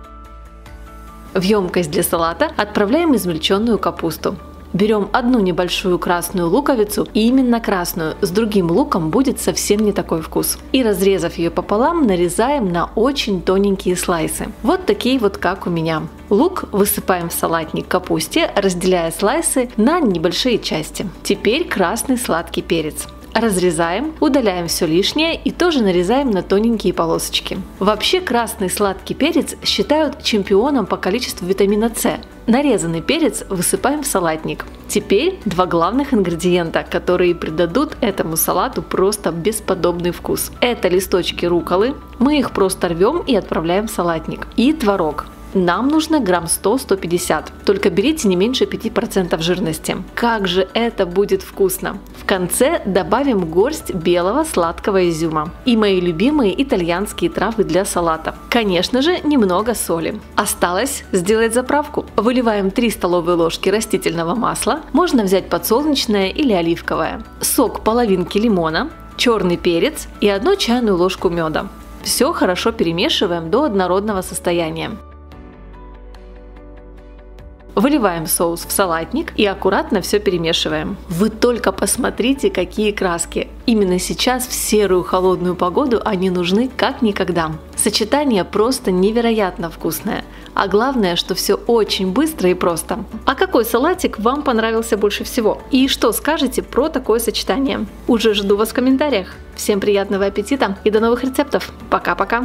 В емкость для салата отправляем измельченную капусту. Берем одну небольшую красную луковицу, и именно красную, с другим луком будет совсем не такой вкус. И разрезав ее пополам, нарезаем на очень тоненькие слайсы. Вот такие вот, как у меня. Лук высыпаем в салатник к капусте, разделяя слайсы на небольшие части. Теперь красный сладкий перец. Разрезаем, удаляем все лишнее и тоже нарезаем на тоненькие полосочки. Вообще красный сладкий перец считают чемпионом по количеству витамина С. Нарезанный перец высыпаем в салатник. Теперь два главных ингредиента, которые придадут этому салату просто бесподобный вкус. Это листочки рукколы, мы их просто рвем и отправляем в салатник. И творог. Нам нужно грамм сто — сто пятьдесят, только берите не меньше пяти процентов жирности. Как же это будет вкусно! В конце добавим горсть белого сладкого изюма и мои любимые итальянские травы для салата. Конечно же, немного соли. Осталось сделать заправку. Выливаем три столовые ложки растительного масла, можно взять подсолнечное или оливковое, сок половинки лимона, черный перец и одну чайную ложку меда. Все хорошо перемешиваем до однородного состояния. Выливаем соус в салатник и аккуратно все перемешиваем. Вы только посмотрите, какие краски! Именно сейчас в серую холодную погоду они нужны как никогда. Сочетание просто невероятно вкусное. А главное, что все очень быстро и просто. А какой салатик вам понравился больше всего? И что скажете про такое сочетание? Уже жду вас в комментариях. Всем приятного аппетита и до новых рецептов. Пока-пока!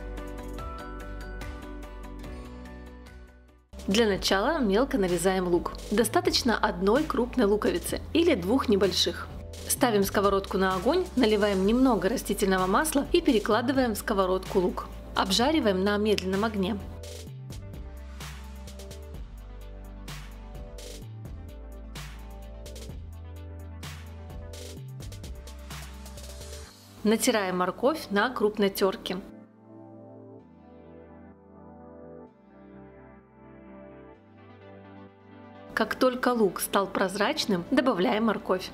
Для начала мелко нарезаем лук. Достаточно одной крупной луковицы или двух небольших. Ставим сковородку на огонь, наливаем немного растительного масла и перекладываем в сковородку лук. Обжариваем на медленном огне. Натираем морковь на крупной терке. Как только лук стал прозрачным, добавляем морковь.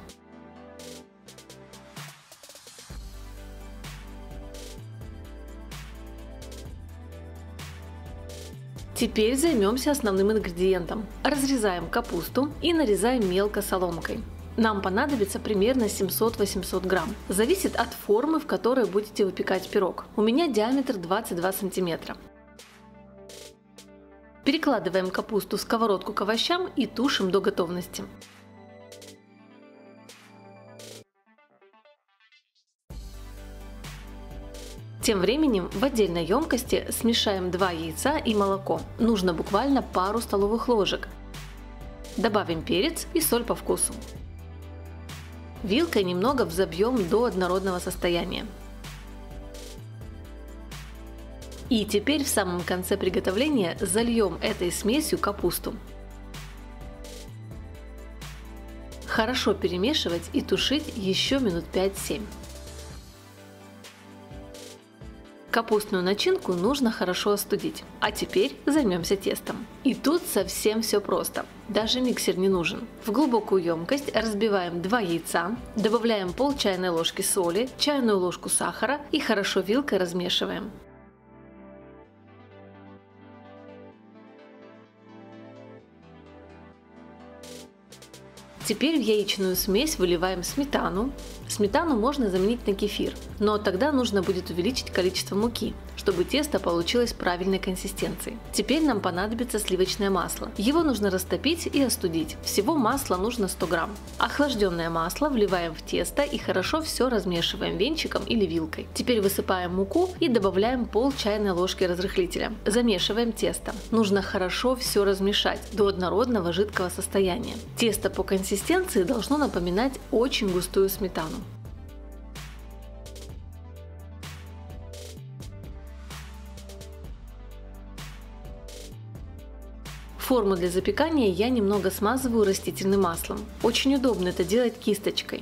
Теперь займемся основным ингредиентом. Разрезаем капусту и нарезаем мелко соломкой. Нам понадобится примерно семьсот-восемьсот грамм. Зависит от формы, в которой будете выпекать пирог. У меня диаметр двадцать два сантиметра. Перекладываем капусту в сковородку к овощам и тушим до готовности. Тем временем в отдельной емкости смешаем два яйца и молоко. Нужно буквально пару столовых ложек. Добавим перец и соль по вкусу. Вилкой немного взобьем до однородного состояния. И теперь в самом конце приготовления зальем этой смесью капусту. Хорошо перемешивать и тушить еще минут пять-семь. Капустную начинку нужно хорошо остудить. А теперь займемся тестом. И тут совсем все просто. Даже миксер не нужен. В глубокую емкость разбиваем два яйца, добавляем пол чайной ложки соли, чайную ложку сахара и хорошо вилкой размешиваем. Теперь в яичную смесь выливаем сметану. Сметану можно заменить на кефир, но тогда нужно будет увеличить количество муки, чтобы тесто получилось правильной консистенции. Теперь нам понадобится сливочное масло. Его нужно растопить и остудить. Всего масла нужно сто грамм. Охлажденное масло вливаем в тесто и хорошо все размешиваем венчиком или вилкой. Теперь высыпаем муку и добавляем пол чайной ложки разрыхлителя. Замешиваем тесто. Нужно хорошо все размешать до однородного жидкого состояния. Тесто по консистенции должно напоминать очень густую сметану. Форму для запекания я немного смазываю растительным маслом. Очень удобно это делать кисточкой.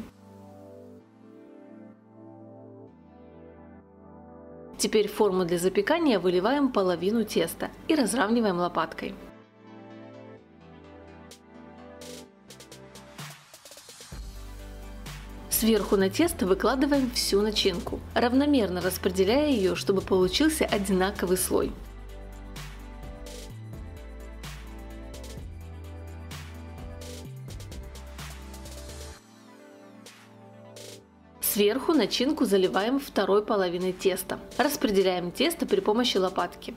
Теперь в форму для запекания выливаем половину теста и разравниваем лопаткой. Сверху на тесто выкладываем всю начинку, равномерно распределяя ее, чтобы получился одинаковый слой. Сверху начинку заливаем второй половиной теста. Распределяем тесто при помощи лопатки.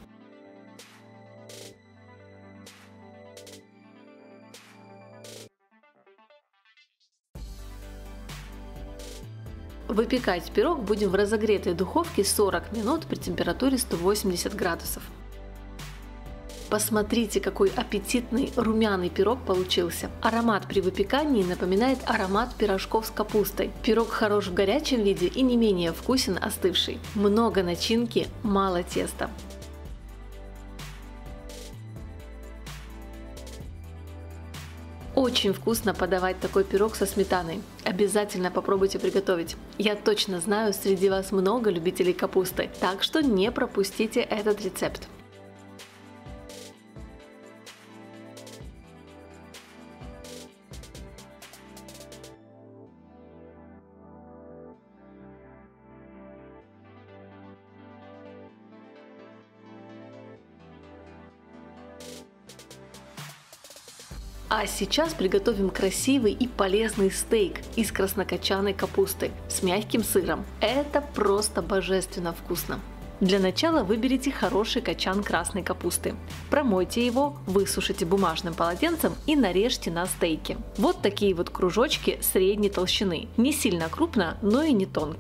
Выпекать пирог будем в разогретой духовке сорок минут при температуре сто восемьдесят градусов. Посмотрите, какой аппетитный румяный пирог получился. Аромат при выпекании напоминает аромат пирожков с капустой. Пирог хорош в горячем виде и не менее вкусен остывший. Много начинки, мало теста. Очень вкусно подавать такой пирог со сметаной. Обязательно попробуйте приготовить. Я точно знаю, среди вас много любителей капусты, так что не пропустите этот рецепт. А сейчас приготовим красивый и полезный стейк из краснокочанной капусты с мягким сыром. Это просто божественно вкусно. Для начала выберите хороший кочан красной капусты. Промойте его, высушите бумажным полотенцем и нарежьте на стейки. Вот такие вот кружочки средней толщины. Не сильно крупно, но и не тонко.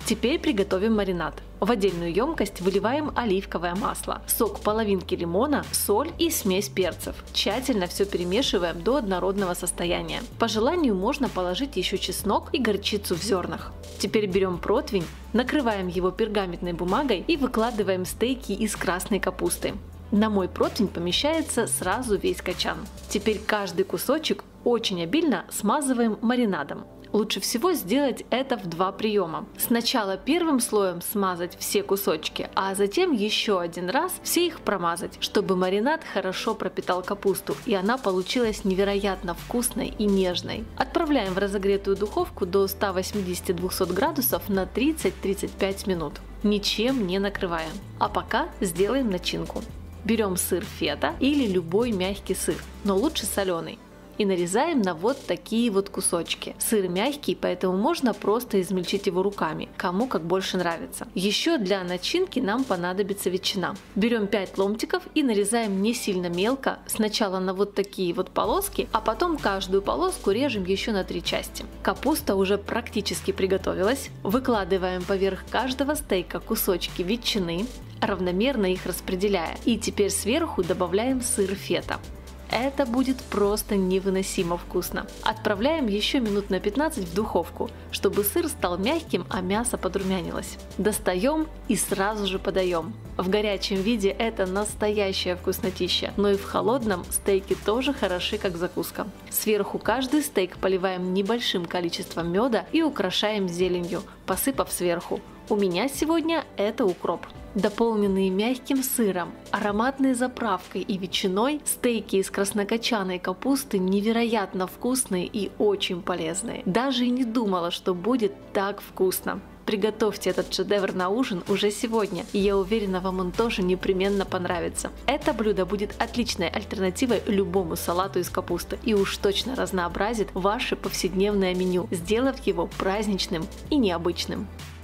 Теперь приготовим маринад. В отдельную емкость выливаем оливковое масло, сок половинки лимона, соль и смесь перцев. Тщательно все перемешиваем до однородного состояния. По желанию можно положить еще чеснок и горчицу в зернах. Теперь берем противень, накрываем его пергаментной бумагой и выкладываем стейки из красной капусты. На мой противень помещается сразу весь качан. Теперь каждый кусочек очень обильно смазываем маринадом. Лучше всего сделать это в два приема. Сначала первым слоем смазать все кусочки, а затем еще один раз все их промазать, чтобы маринад хорошо пропитал капусту и она получилась невероятно вкусной и нежной. Отправляем в разогретую духовку до ста восьмидесяти — двухсот градусов на тридцать-тридцать пять минут, ничем не накрывая. А пока сделаем начинку. Берем сыр фета или любой мягкий сыр, но лучше соленый. И нарезаем на вот такие вот кусочки. Сыр мягкий, поэтому можно просто измельчить его руками, кому как больше нравится. Еще для начинки нам понадобится ветчина. Берем пять ломтиков и нарезаем не сильно мелко, сначала на вот такие вот полоски, а потом каждую полоску режем еще на три части. Капуста уже практически приготовилась. Выкладываем поверх каждого стейка кусочки ветчины, равномерно их распределяя. И теперь сверху добавляем сыр фета. Это будет просто невыносимо вкусно. Отправляем еще минут на пятнадцать в духовку, чтобы сыр стал мягким, а мясо подрумянилось. Достаем и сразу же подаем. В горячем виде это настоящая вкуснотища, но и в холодном стейки тоже хороши как закуска. Сверху каждый стейк поливаем небольшим количеством меда и украшаем зеленью, посыпав сверху. У меня сегодня это укроп. Дополненные мягким сыром, ароматной заправкой и ветчиной, стейки из краснокочанной капусты невероятно вкусные и очень полезные. Даже и не думала, что будет так вкусно. Приготовьте этот шедевр на ужин уже сегодня, и я уверена, вам он тоже непременно понравится. Это блюдо будет отличной альтернативой любому салату из капусты и уж точно разнообразит ваше повседневное меню, сделав его праздничным и необычным.